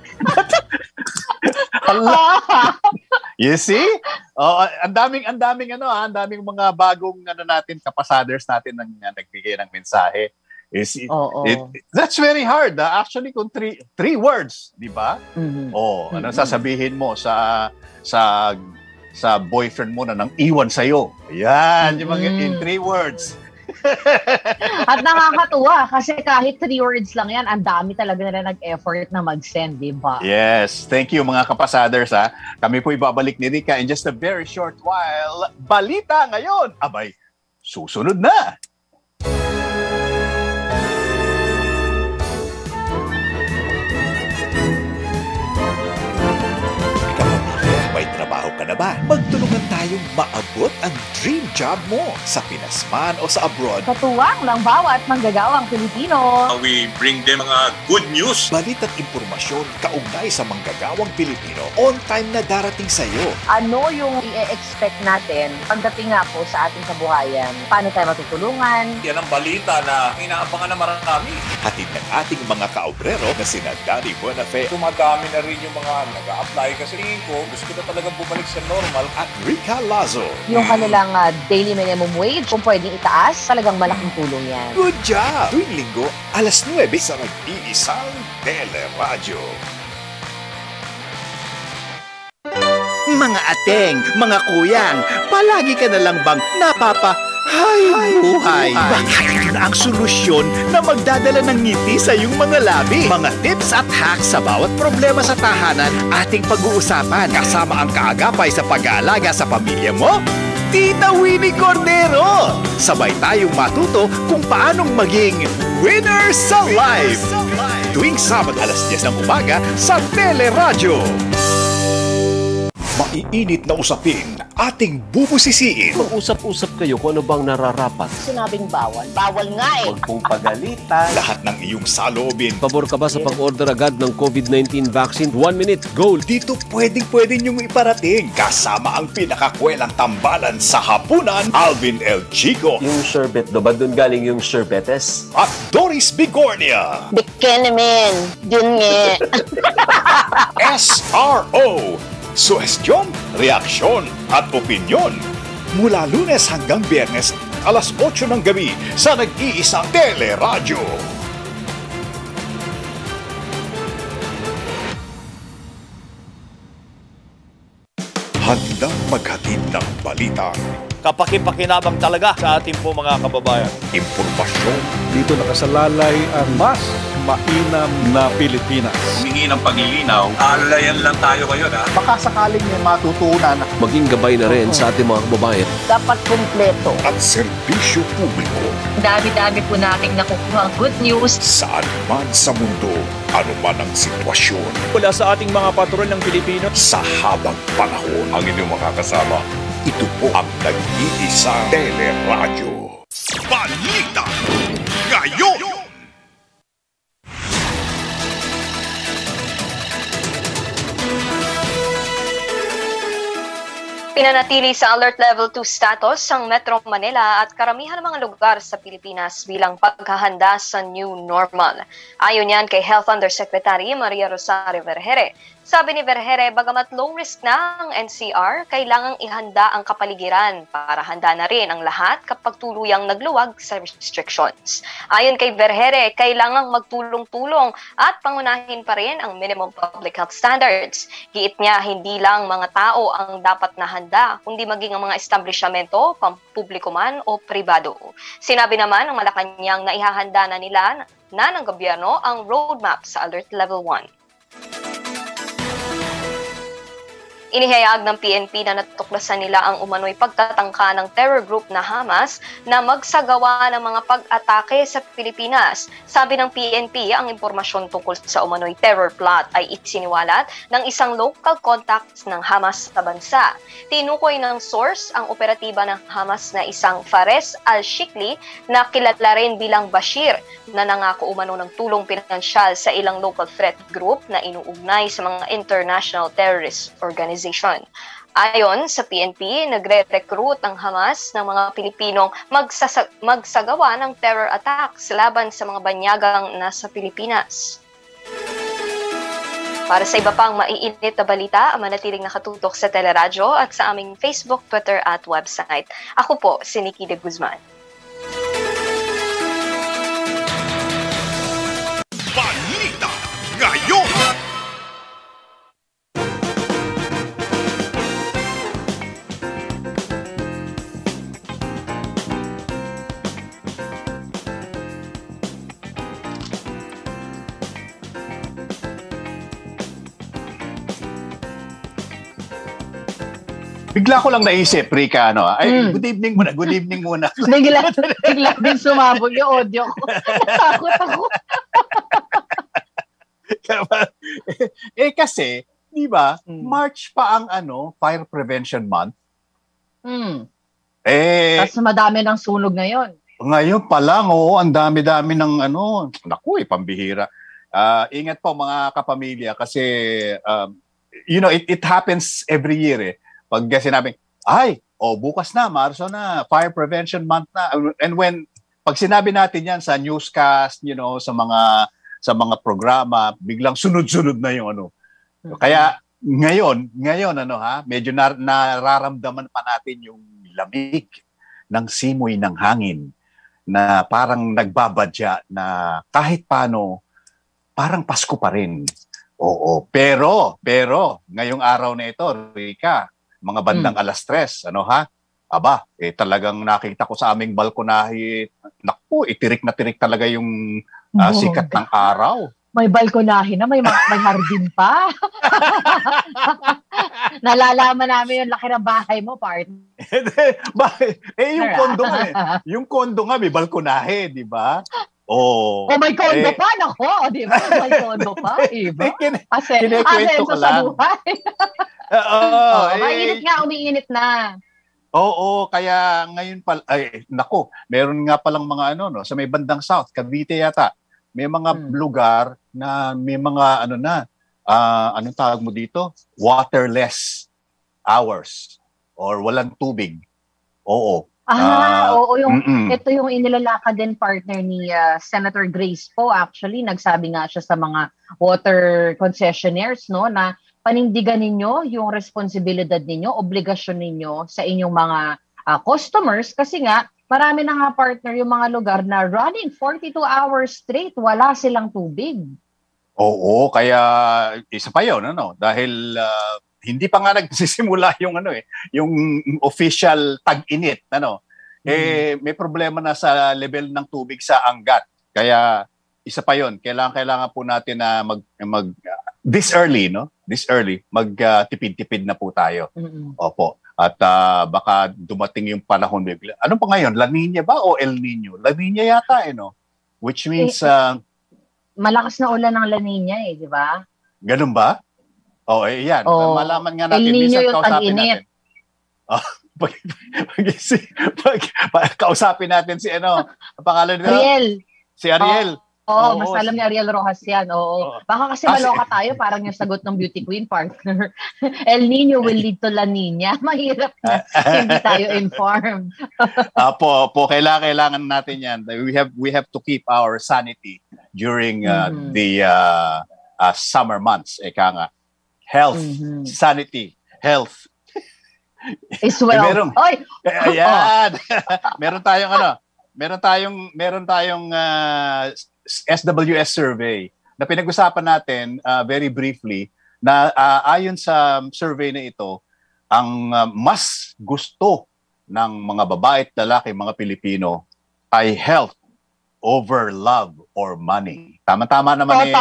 You see? Ang daming mga bagong natin kapasaders natin nang nagbigay ng mensahe. That's very hard. Actually, kung three words, di ba? Ano sasabihin mo sa boyfriend mo na nang iwan sa'yo? Ayan, yung mga in 3 words. At nakakatuwa kasi kahit 3 words lang yan, ang dami talaga nila nag-effort na mag-send, di ba? Yes. Thank you mga kapasaders. Kami po ibabalik ni Rica in just a very short while. Balita ngayon. Abay, susunod na. May trabaho ka na ba? Magtulungan tayong maabot ang dream job mo sa Pinas man o sa abroad. Katuwang ng bawat manggagawang Pilipino. We bring them mga good news. Balit at impormasyon kaugnay sa manggagawang Pilipino on time na darating sa iyo. Ano yung i-expect natin pagdating nga po sa ating kabuhayan? Paano tayo matutulungan? Yan ang balita na inaabangan na marami. Hatid ng ating mga kaobrero na sina Danny Buenafe. Tumadami na rin yung mga nag-a-apply kasi ko gusto na talagang bumalik sa normal. At Rica Lazo. Yung kanilang daily minimum wage, kung pwedeng itaas, talagang malaking tulong yan. Good job! Tuwing linggo, alas 9 sa nag-iisang Teleradyo. Mga ateng, mga kuyang, palagi ka na lang bang buhay. Baka ito na ang solusyon na magdadala ng ngiti sa iyong mga labi. Mga tips at hacks sa bawat problema sa tahanan ating pag-uusapan. Kasama ang kaagapay sa pag-aalaga sa pamilya mo, Tita Winnie Cordero. Sabay tayong matuto kung paanong maging winner sa life. Tuwing Sabado 10:00 ng umaga sa Teleradyo. Maiinit na usapin, ating bubusisiin. Mag-usap-usap kayo kung ano bang nararapat. Sinabing bawal. Bawal nga eh. Huwag pong pagalitan. Lahat ng iyong saloobin. Pabor ka ba sa pag-order agad ng COVID-19 vaccine? 1 minute, go! Dito pwedeng niyong iparating. Kasama ang pinakakwelang tambalan sa hapunan, Alvin L. Chico. Yung sherbet, ba doon galing yung sherbetes? At Doris Bigornia. Bikenemen. Yun nga. SRO. Suhestyon, reaksyon at opinyon. Mula Lunes hanggang Biyernes, alas 8 ng gabi sa nag-iisang Teleradyo. Handang maghatid ng balita. Kapakipakinabang talaga sa ating po mga kababayan. Impormasyon. Dito nakasalalay ang mas mainam na Pilipinas. Humingi ng paglilinaw, alalayan lang tayo ngayon ha. Baka sakaling may matutunan. Maging gabay na rin sa ating mga kababayan. Dapat kumpleto. At serbisyo publiko. Dami-dami po nating nakukuha good news. Saan man sa mundo, anuman ang sitwasyon. Mula sa ating mga patrol ng Pilipino. Sa habang panahon. Ang inyong makakasama. Ito po ang nag-iisang Teleradyo. Balita ngayon! Pinanatili sa Alert Level 2 status ang Metro Manila at karamihan ng mga lugar sa Pilipinas bilang paghahanda sa new normal. Ayon yan kay Health Undersecretary Maria Rosario Vergere. Sabi ni Vergere, bagamat low risk na ang NCR, kailangang ihanda ang kapaligiran para handa na rin ang lahat kapag tuluyang nagluwag sa restrictions. Ayon kay Vergere, kailangang magtulong-tulong at pangunahin pa rin ang minimum public health standards. Giit niya, hindi lang mga tao ang dapat na handa, kundi maging ang mga establishmento, pampubliko man o pribado. Sinabi naman ng Malacanang na ihahanda na nila ng gobyerno ang roadmap sa Alert Level 1. Inihayag ng PNP na natuklasan nila ang umano'y pagtatangka ng terror group na Hamas na magsagawa ng mga pag-atake sa Pilipinas. Sabi ng PNP, ang impormasyon tungkol sa umano'y terror plot ay isiniwalat ng isang local contacts ng Hamas sa bansa. Tinukoy ng source ang operatiba ng Hamas na isang Fares al-Shikli na kilala rin bilang Bashir na nangako umano ng tulong pinansyal sa ilang local threat group na inuugnay sa mga international terrorist organizations. Ayon sa PNP, nagre-recruit ang Hamas ng mga Pilipinong magsagawa ng terror attacks laban sa mga banyagang nasa Pilipinas. Para sa iba pang maiinit na balita, manatiling nakatutok sa Teleradyo at sa aming Facebook, Twitter at website. Ako po si Nikki de Guzman. Balita ngayon! Bigla ko lang naisip, Rika, good evening muna, good evening muna. Bigla din sumabog yung audio ko. Natakot ako. Kasi, di ba, March pa ang Fire Prevention Month. Tapos madami ng sunog ngayon. Ngayon pa lang, ang dami-dami ng pambihira. Ingat po mga kapamilya kasi, it happens every year Pag sinabing, bukas na, Marso na, Fire Prevention Month na. And pag sinabi natin yan sa newscast, sa mga programa, biglang sunod-sunod na yung Kaya ngayon, medyo nararamdaman pa natin yung lamig ng simoy ng hangin na parang nagbabadya na kahit paano, parang Pasko pa rin. Oo, pero ngayong araw na ito, Rika, mga bandang alas 3, ano ha? Aba, talagang nakita ko sa aming balkonahe, naku, tirik na tirik talaga yung sikat ng araw. May balkonahe na, may hardin pa. Nalalaman namin yung laki ng bahay mo, partner. Yung kondo nga Yung kondo nga may balkonahe, di ba? Oh, may kondo pa, nako, di ba? May kondo pa, iba. Kinikwento ko lang. Mainit nga, umiinit na. Oo, kaya ngayon pa, meron nga palang mga sa may bandang South, Cavite yata, may mga lugar na may mga anong tawag mo dito? Waterless hours or walang tubig. Oo. Oo, ito yung inilalakad din, partner ni Senator Grace po. Actually, nagsabi nga siya sa mga water concessionaires, no, na panindigan ninyo yung responsibilidad ninyo, obligasyon ninyo sa inyong mga customers kasi nga marami na nga, partner, yung mga lugar na running 42 hours straight, wala silang tubig. Oo, kaya isa pa yun, dahil hindi pa nga nagsisimula yung yung official tag-init, may problema na sa level ng tubig sa Angat. Kaya isa pa yun, kailangan po natin na this early, magtipid-tipid na po tayo. Opo. At baka dumating yung panahon bigla. Ano pa ngayon? La Nina ba o El Nino? La Nina yata, which means malakas na ulan ng La Nina, di ba? Ganun ba? Yan. Malaman nga natin. El Nino yung tag-init. Kausapin natin si pangalan nila? Ariel. Si Ariel. Mas alam ni Ariel Rojas yan. Baka kasi maloka tayo, parang yung sagot ng beauty queen, partner. El Nino will lead to La Nina. Mahirap na hindi tayo informed. Kailangan natin yan. We have to keep our sanity during the summer months. Eka nga. Health, sanity, health. Is well. Ayan. Meron tayong SWS survey na pinag-usapan natin very briefly na ayon sa survey na ito, ang mas gusto ng mga babae at lalaki, mga Pilipino, ay health over love or money. Tama-tama naman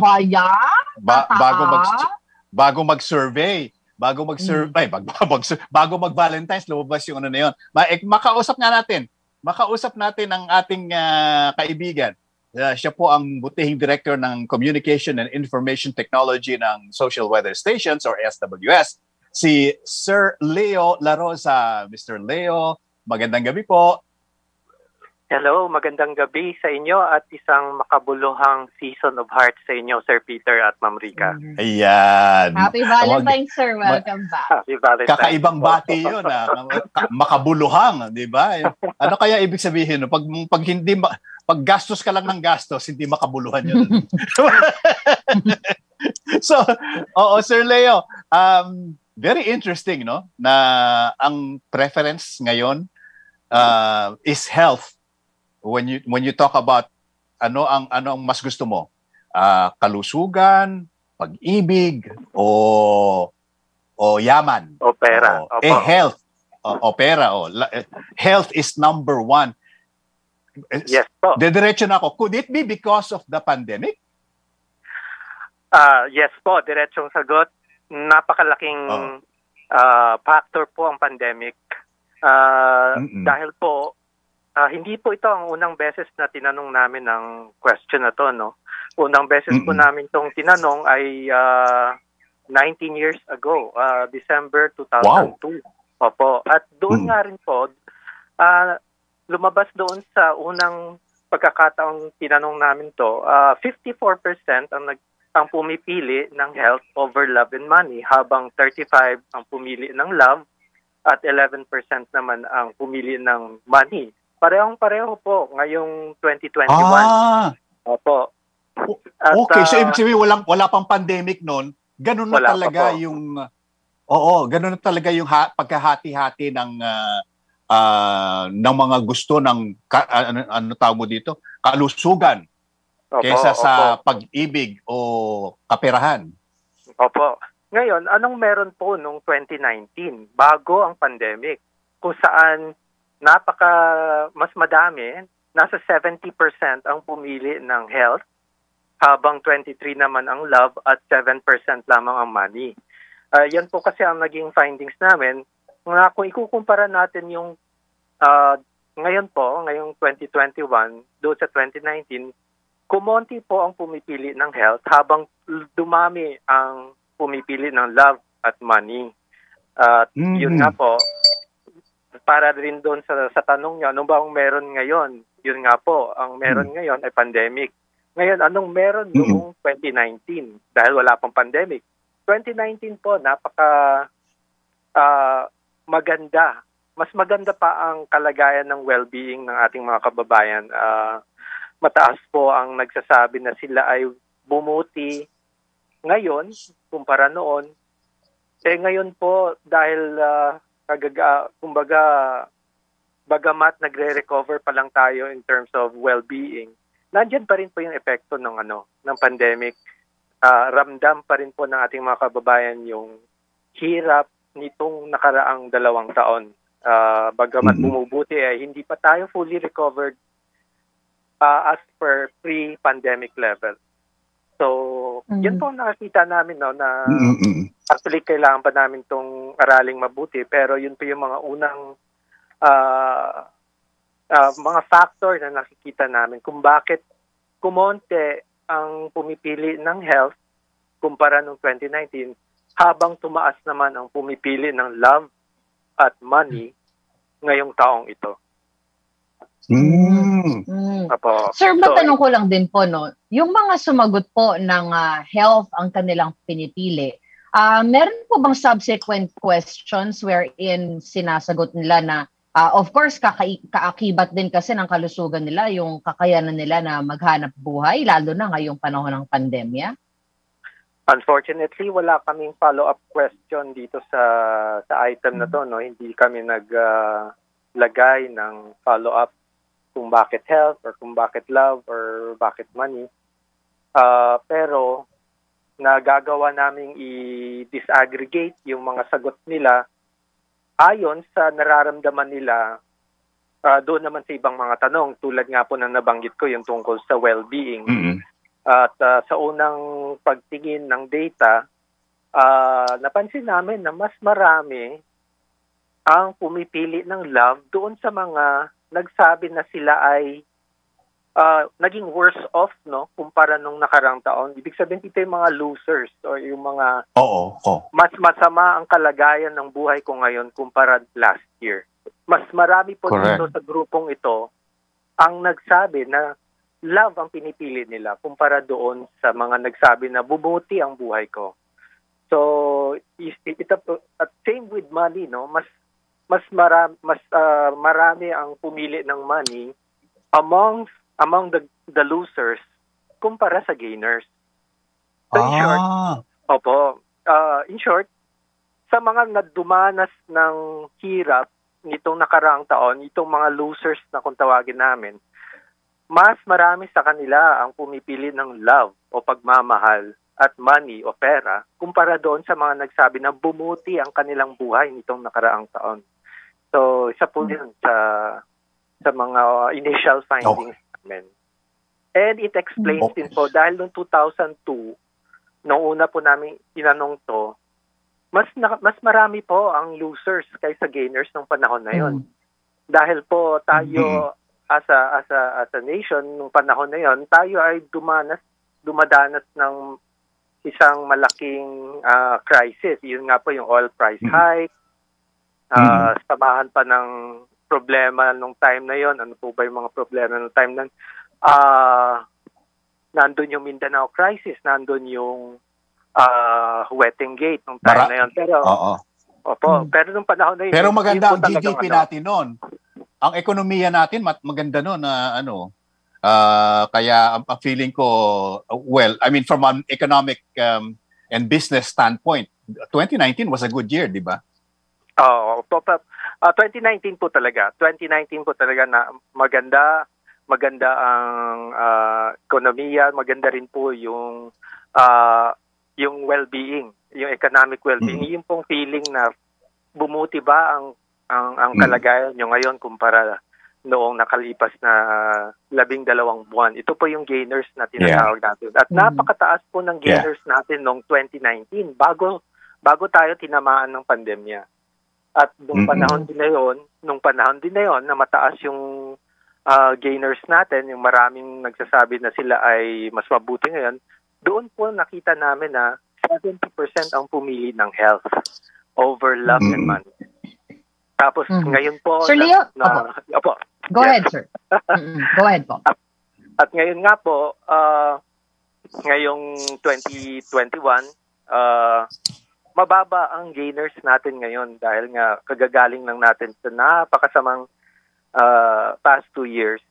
bago mag-survey, bago mag-Valentine's, lumabas yung na yun. Makausap natin ang ating kaibigan. Siya po ang butihing director ng Communication and Information Technology ng Social Weather Stations or SWS, si Sir Leo La Rosa. Mr. Leo, magandang gabi po. Hello, magandang gabi sa inyo at isang makabuluhang season of hearts sa inyo, Sir Peter at Ma'am Rica. Ayan. Happy Valentine's, sir. Welcome back. Happy Valentine's. Kakaibang bati yun. Makabuluhang, di ba? Ano kaya ibig sabihin? Pag gastos ka lang ng gastos, hindi makabuluhan yun. So, Sir Leo, very interesting, no? Na ang preference ngayon is health. When you talk about ano ang mas gusto mo? Kalusugan, pag-ibig, o yaman? O pera. Health. O pera. Health is number one. Yes po. Diretso na ako. Could it be because of the pandemic? Yes po, diretsong sagot. Napakalaking factor po ang pandemic. Dahil po, hindi po ito ang unang beses na tinanong namin ang question na to, no? Unang beses po namin itong tinanong ay 19 years ago, December 2002. Wow. Opo. At doon nga rin po, lumabas doon sa unang pagkakataong tinanong namin to, 54% ang pumipili ng health over love and money, habang 35% ang pumili ng love at 11% naman ang pumili ng money. Parehong-pareho po ngayong 2021. Opo. At, okay, so ibig sabihin wala pang pandemic noon, ganun na talaga yung ganun na talaga yung pagkahati-hati ng mga gusto ng ano tawag mo dito, kalusugan, kaysa sa pag-ibig o kaperahan. Opo. Ngayon, anong meron po nung 2019 bago ang pandemic kung saan mas madami, nasa 70% ang pumili ng health, habang 23 naman ang love at 7% lamang ang money. Yan po kasi ang naging findings namin. Kung ikukumpara natin yung ngayon po, ngayong 2021, doon sa 2019, kumonti po ang pumipili ng health habang dumami ang pumipili ng love at money. Yun nga po, para rin doon sa tanong niya, ano ba ang meron ngayon? Yun nga po, ang meron ngayon ay pandemic. Ngayon, anong meron noong 2019? Dahil wala pang pandemic. 2019 po, maganda. Mas maganda pa ang kalagayan ng well-being ng ating mga kababayan. Mataas po ang nagsasabi na sila ay bumuti ngayon, kumpara noon. Ngayon po, dahil kumbaga, bagamat nagre-recover pa lang tayo in terms of well-being, nandiyan pa rin po yung epekto ng pandemic. Ramdam pa rin po ng ating mga kababayan yung hirap nitong nakaraang 2 taon. Bagamat bumubuti, hindi pa tayo fully recovered as per pre-pandemic level. So, yun po nakakita namin na actually kailangan pa namin itong araling mabuti, pero yun po yung mga unang mga factor na nakikita namin kung bakit kumonte ang pumipili ng health kumpara noong 2019 habang tumaas naman ang pumipili ng love at money ngayong taong ito. Sir, matanong ko lang din po, yung mga sumagot po ng health ang kanilang pinipili, meron po bang subsequent questions wherein sinasagot nila na of course kaakibat din kasi ng kalusugan nila yung kakayanan nila na maghanap buhay lalo na ngayong panahon ng pandemya? Unfortunately, wala kaming follow-up question dito sa item na to, Hindi kami naglagay ng follow-up kung bakit health or kung bakit love or bakit money. Pero nagagawa naming i-disaggregate yung mga sagot nila ayon sa nararamdaman nila doon naman sa ibang mga tanong tulad nga po na nabanggit ko yung tungkol sa well-being. At sa unang pagtingin ng data, napansin namin na mas marami ang pumipili ng love doon sa mga nagsabi na sila ay naging worse off kumpara nung nakarang taon. Ibig sabihin ito yung mga losers o yung mga mas masama ang kalagayan ng buhay ko ngayon kumpara last year. Mas marami po dito sa grupong ito ang nagsabi na love ang pinipili nila kumpara doon sa mga nagsabi na bumuti ang buhay ko. So at same with money, mas marami ang pumili ng money among the losers kumpara sa gainers. So in short, sa mga nadumanas ng hirap nitong nakaraang taon, itong mga losers na kung tawagin namin, mas marami sa kanila ang pumipili ng love o pagmamahal at money o pera kumpara doon sa mga nagsabi na bumuti ang kanilang buhay nitong nakaraang taon. So, isa po yun sa mga initial findings namin. And it explains din po, dahil noong 2002, noong una po namin inanong to, mas marami po ang losers kaysa gainers nung panahon na yon. Dahil po tayo as a nation nung panahon na yon, tayo ay dumadanas ng isang malaking crisis. Yun nga po yung oil price hike. Samahan pa ng problema nung time na yon. Ano po ba yung mga problema nung time na nandun yung Mindanao crisis, nandun yung Wetting Gate nung time na yon. Pero pero nung panahon na yun, pero maganda ang GDP natin noon. Ang ekonomiya natin maganda noon na kaya ang feeling ko, from an economic and business standpoint, 2019 was a good year, di ba? 2019 po talaga. 2019 po talaga na maganda maganda ang ekonomiya, maganda rin po yung well-being, yung economic well-being, yung pong feeling na bumuti ba ang kalagayan nyo ngayon kumpara noong nakalipas na 12 buwan. Ito po yung gainers na tinatawag natin. At napakataas po ng gainers natin noong 2019 bago tayo tinamaan ng pandemya. At nung panahon din na yon na mataas yung gainers natin, yung maraming nagsasabi na sila ay mas mabuti ngayon, doon po nakita namin na 70% ang pumili ng health over love and money. Tapos ngayon po... Sir Leo? Opo. Go ahead, sir. Go ahead po. At ngayon nga po, ngayong 2021, mababa ang gainers natin ngayon dahil nga kagagaling lang natin sa napakasamang past 2 years.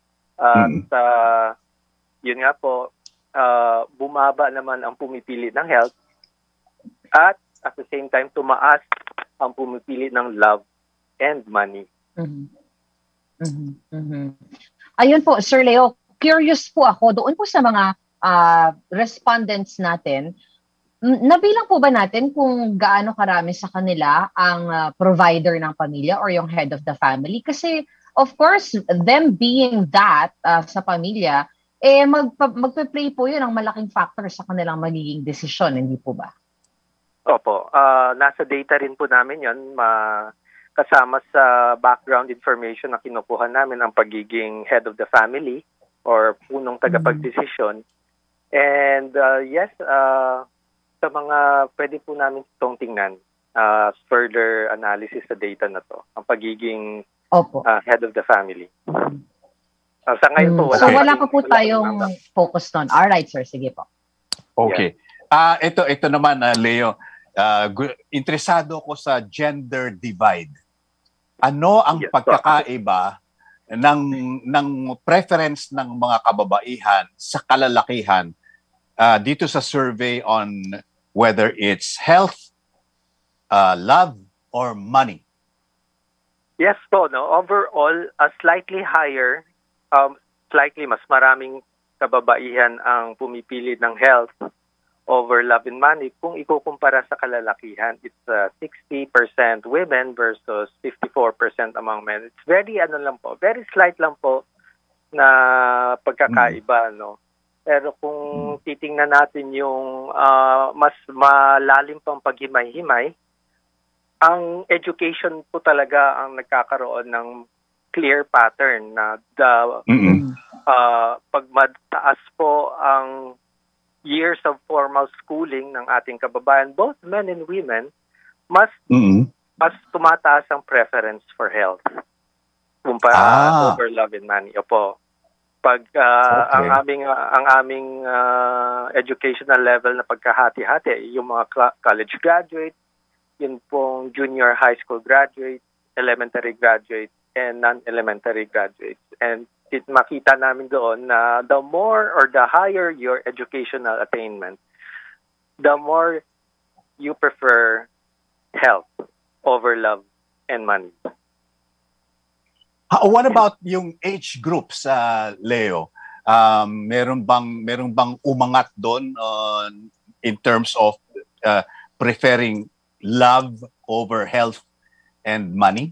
Yun nga po, bumaba naman ang pumipili ng health at the same time, tumaas ang pumipili ng love and money. Ayun po, Sir Leo, curious po ako doon po sa mga respondents natin. Nabilang po ba natin kung gaano karami sa kanila ang provider ng pamilya or yung head of the family? Kasi, of course, them being that sa pamilya, magpe-play po yun ang malaking factor sa kanilang magiging desisyon, hindi po ba? Opo. Nasa data rin po namin yun. Kasama sa background information na kinukuha namin ang pagiging head of the family or punong tagapagdesisyon. And yes, sa mga pwede po namin itong tingnan, further analysis sa data na to, ang pagiging head of the family. Sa ngayon po, wala pa po tayong focus doon. Alright, sir. Sige po. Okay. Ito naman, Leo. Interesado ko sa gender divide. Ano ang pagkakaiba ng preference ng mga kababaihan sa kalalakihan dito sa survey on whether it's health, love, or money? Yes po, no. Overall, slightly higher, slightly mas maraming kababaihan ang pumipili ng health over love and money kung ikukumpara sa kalalakihan. It's 60% women versus 54% among men. It's very very slight lang po na pagkakaiba, no. Pero kung titingnan natin yung mas malalim pang paghimay-himay, ang education po talaga ang nagkakaroon ng clear pattern na pag mataas po ang years of formal schooling ng ating kababayan, both men and women, mas tumataas ang preference for health kumpara over love and money. Opo. Pag ang aming educational level na pagkahati-hati, yung mga college graduate, yun pong junior high school graduate, elementary graduate, and non-elementary graduates. And makita namin doon na the more or the higher your educational attainment, the more you prefer health over love and money. What about yung age groups, Leo? Meron bang umangat doon in terms of preferring love over health and money?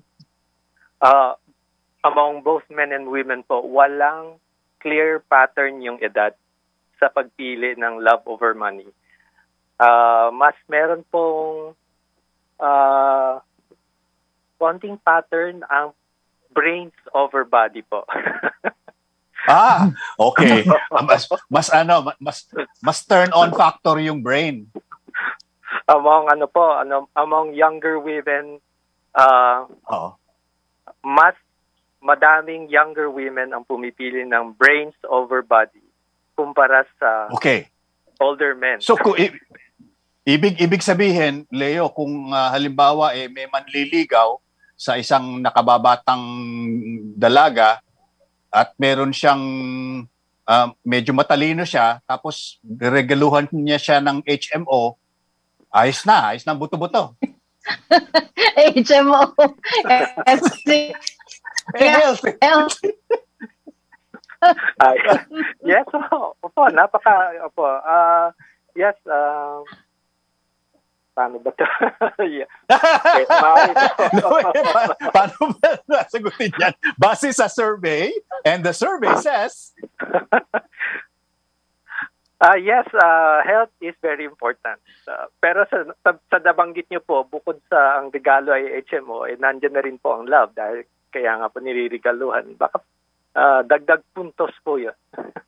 Among both men and women po, walang clear pattern yung edad sa pagpili ng love over money. Mas meron pong konting pattern ang brains over body po. Okay. Mas turn on factor yung brain. Among younger women, mas madaming younger women ang pumipili ng brains over body kumpara sa older men. So, ibig sabihin, Leo, kung halimbawa may manliligaw sa isang nakababatang dalaga at meron siyang medyo matalino siya, tapos regaluhan niya siya ng HMO, ayos na buto-buto. HMO. Yes, opo, yes, paano ba ito? Yeah. Paano ba nasagutin yan? Base sa survey, and the survey says... Yes, health is very important. Pero sa nabanggit niyo po, bukod sa ang regalo ay HMO, nandiyan na rin po ang love dahil kaya nga po niririgaluhan. Baka dagdag puntos po yun.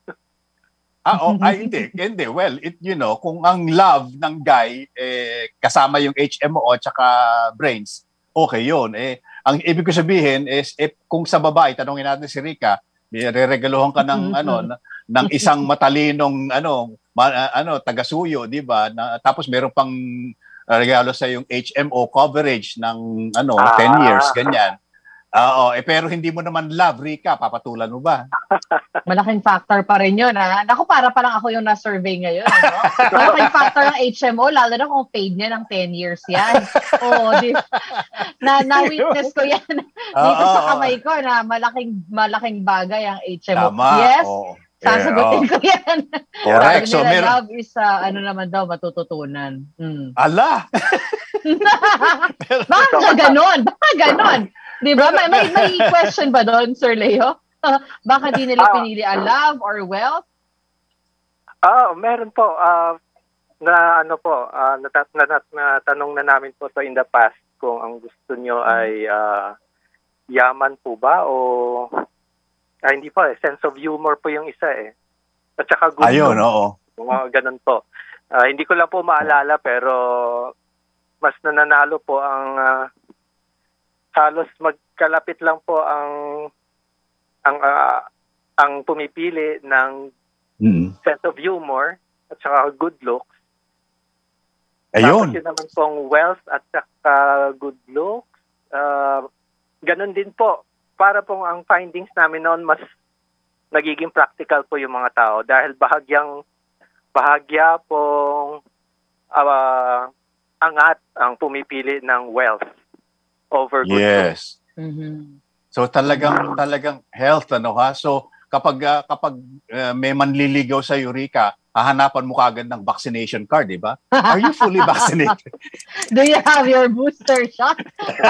Hindi. Well, kung ang love ng guy kasama yung HMO at saka brains, okay yun. Ang ibig ko sabihin is kung sa babae, tanongin natin si Rica, reregaluhan ka ng ng isang matalinong taga-suyo, 'di ba? Tapos meron pang regalo sa yung HMO coverage ng 10 years ganyan. Pero hindi mo naman love, Rica, papatulan mo ba? Malaking factor pa rin yun, ha? Naku, para pa lang ako yung na-survey ngayon. No? Malaking factor ng HMO, lalo na kung paid niya ng 10 years yan. Na-witness ko yan dito sa kamay ko na malaking bagay ang HMO. Tama. Yes, sasagutin ko yan. Correct. So, love is, matututunan. Ala! Baka ganon. Di ba? May question ba doon, Sir Leo? Baka di nila pinili ang love or wealth? Meron po. Natanong na namin po in the past kung ang gusto nyo ay yaman po ba o hindi po sense of humor po yung isa At saka good. Ayun, oo. Ganun po. Hindi ko lang po maalala pero mas nananalo po ang halos magkalapit lang po ang pumipili ng sense of humor at saka good looks. Ayun. Tapos yun naman pong wealth at saka good looks. Ganun din po. Para pong ang findings namin noon mas nagiging practical po yung mga tao dahil bahagya pong angat ang pumipili ng wealth over good looks. Mm-hmm. So talagang health So kapag may manliligaw sa Rica, hahanapan mo kagad ng vaccination card, di ba? Are you fully vaccinated? Do you have your booster shot?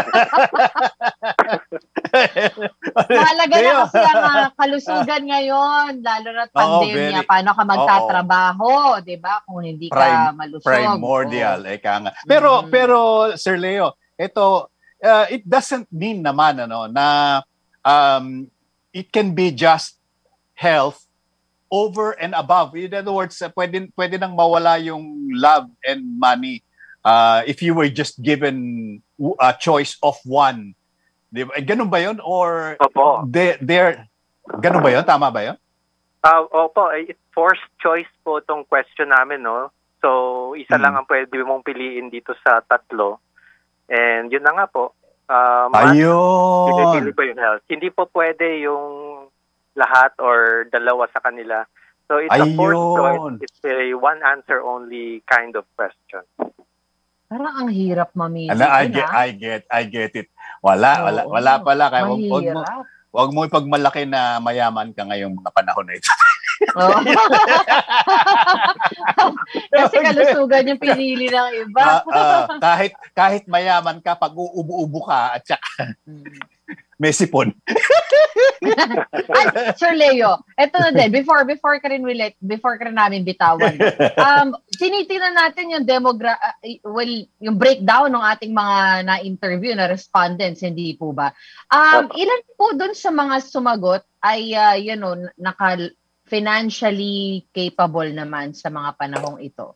Mahalaga na kasi ang kalusugan ngayon, lalo na pandemya. Paano ka magtatrabaho, di ba? Kung hindi ka malusog. Primordial. Pero Sir Leo, ito, it doesn't mean naman na it can be just health over and above. In other words, pwede nang mawala yung love and money if you were just given a choice of one. Diba? Ganun ba yun? Or ganun ba yun? Tama ba yun? Opo, forced choice po itong question namin, no? So, isa lang ang pwede mong piliin dito sa tatlo. And yun na nga po. Pinipili po yung health. Hindi po pwede yung lahat or dalawa sa kanila. So it's a forced choice. It's a one answer only kind of question. Parang ang hirap mamili. I get it. Wala pala. Kaya wag mo ipagmalaki na mayaman ka ngayong mga panahon na ito. Kasi kalusugan yung pinili ng iba. Kahit mayaman ka, pag uubo-ubo ka at saka may sipon. Ay, Sir Leo, eto na din, before ka rin namin bitawan. Tinitingnan natin yung yung breakdown ng ating mga na-interview na respondents, hindi po ba? Ilan po dun sa mga sumagot ay financially capable naman sa mga panahong ito?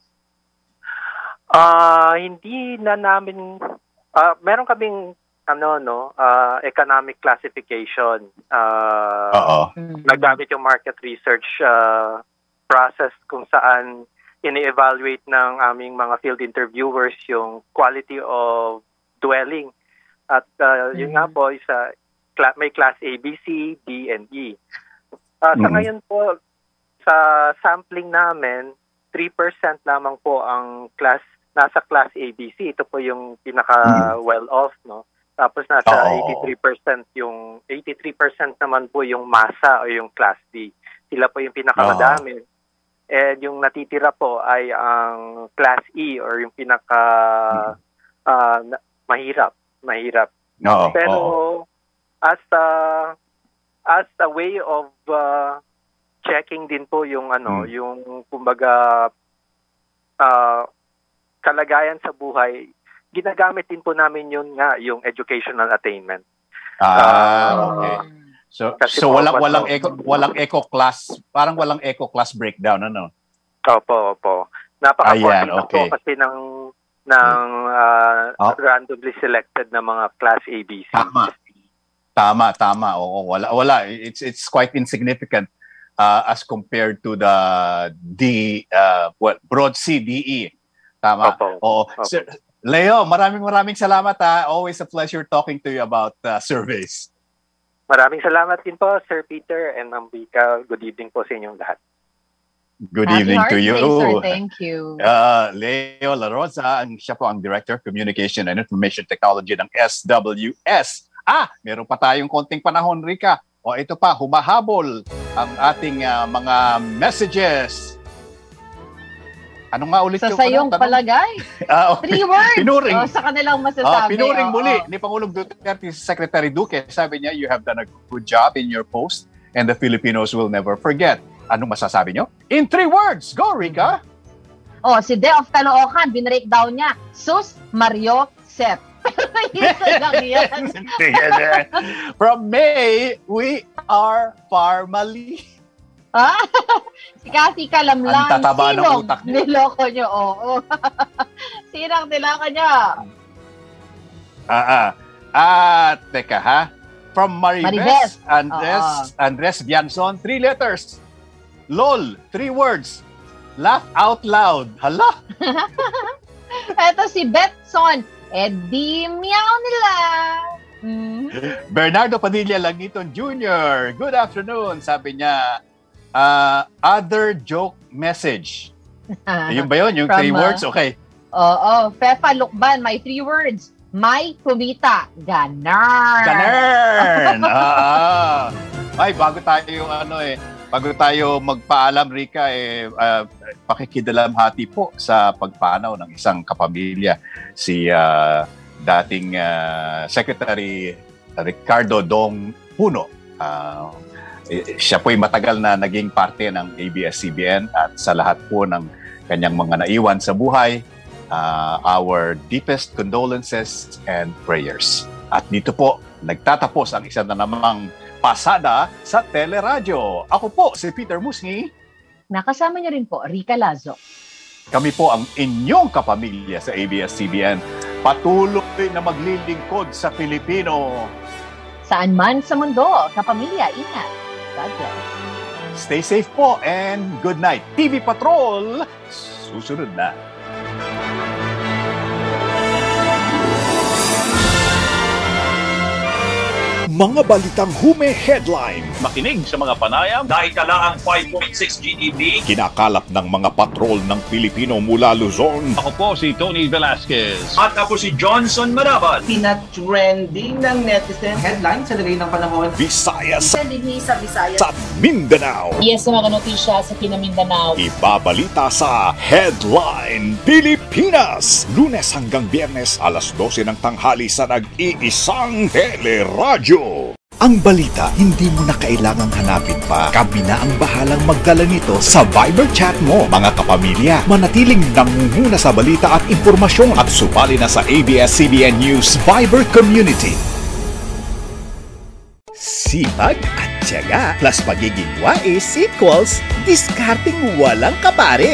Hindi na namin meron kaming economic classification. Naggamit yung market research process kung saan ini-evaluate ng aming mga field interviewers yung quality of dwelling. At yun nga po, may class A, B, C, D, and E. Sa ngayon po, sa sampling namin, 3% lamang po ang nasa class A, B, C. Ito po yung pinaka well-off, no? Tapos nasa 83% naman po yung masa o yung Class D. Sila po yung pinakamadami. And yung natitira po ay ang Class E or yung mahirap. Pero as a way of checking din po yung yung kumbaga kalagayan sa buhay, ginagamit din po namin yung educational attainment. Okay. So walang eco class, parang walang eco class breakdown, ano? Opo. Napaka-important po kasi ng randomly selected na mga class ABC. Tama. Oo, wala. It's quite insignificant as compared to the broad CDE. Tama. Oo. Sir, Leo, maraming salamat ha. Always a pleasure talking to you about surveys. Maraming salamat din po, Sir Peter and Ma'am Vika. Good evening po sa inyong lahat. Good evening to you. Sir. Thank you. Leo La Rosa, siya po ang Director of Communication and Information Technology ng SWS. Meron pa tayong konting panahon, Rika. Ito pa, humahabol ang ating mga messages. Ano nga ulit sa sayong palagay? 3 words. Pinuring. Sa kanilang masasabi. Pinuring muli ni Pangulong Duterte, Secretary Duque. Sabi niya, you have done a good job in your post and the Filipinos will never forget. Anong masasabi nyo? In 3 words. Go, Rika! Si De of Caloocan, binreakdown niya. Sus, Mario, Sep. Isa lang yan. From May, we are formally. Si Cassie Kalamlang. Ang tataba ng utak niya. Niloko nyo, Sinang niloko nyo? Teka ha. From Maribes. Andres Bianzon, 3 letters. LOL, 3 words. Laugh out loud. Hala? Eto si Betson. Di meow nila. Bernardo Padilla Langiton Jr. Good afternoon. Sabi niya, other joke message. Yung ba yun? Yung 3 words? Okay. Fefa Lukban, may 3 words. May kumita. Ganar. Ay, bago tayo magpaalam, Rika, pakikidalamhati po sa pagpanaw ng isang kapamilya, si dating Secretary Ricardo Dong Puno. Siya po'y matagal na naging parte ng ABS-CBN at sa lahat po ng kanyang mga naiwan sa buhay, our deepest condolences and prayers. At dito po, nagtatapos ang isa na namang pasada sa Teleradyo. Ako po, si Peter Musngi. Nakasama niyo rin po, Rika Lazo. Kami po ang inyong kapamilya sa ABS-CBN. Patuloy na maglilingkod sa Pilipino. Saan man sa mundo, kapamilya, ingat. God bless. Stay safe po and good night. TV Patrol, susunod na. Mga balitang hume-headline. Makinig sa mga panayam. Dahil kalaang 5.6 GDP. Kinakalap ng mga patrol ng Pilipino mula Luzon. Ako po si Tony Velasquez. At ako si Johnson Manaban. Pina-trending ng netizen headline sa lagay ng panahon. Visayas. Trending sa Visayas. Sa Mindanao. Yes, mga notisya sa Mindanao. Ibabalita sa Headline Pilipinas. Lunes hanggang Biyernes, alas 12 ng tanghali sa nag-iisang Teleradyo. Ang balita, hindi mo na kailangang hanapin pa. Kami na ang bahalang magdala nito sa Viber chat mo. Mga kapamilya, manatiling nangunguna sa balita at impormasyon at sumali na sa ABS-CBN News Viber Community. Sipag at tiyaga plus pagiging wais equals diskarteng walang kapare.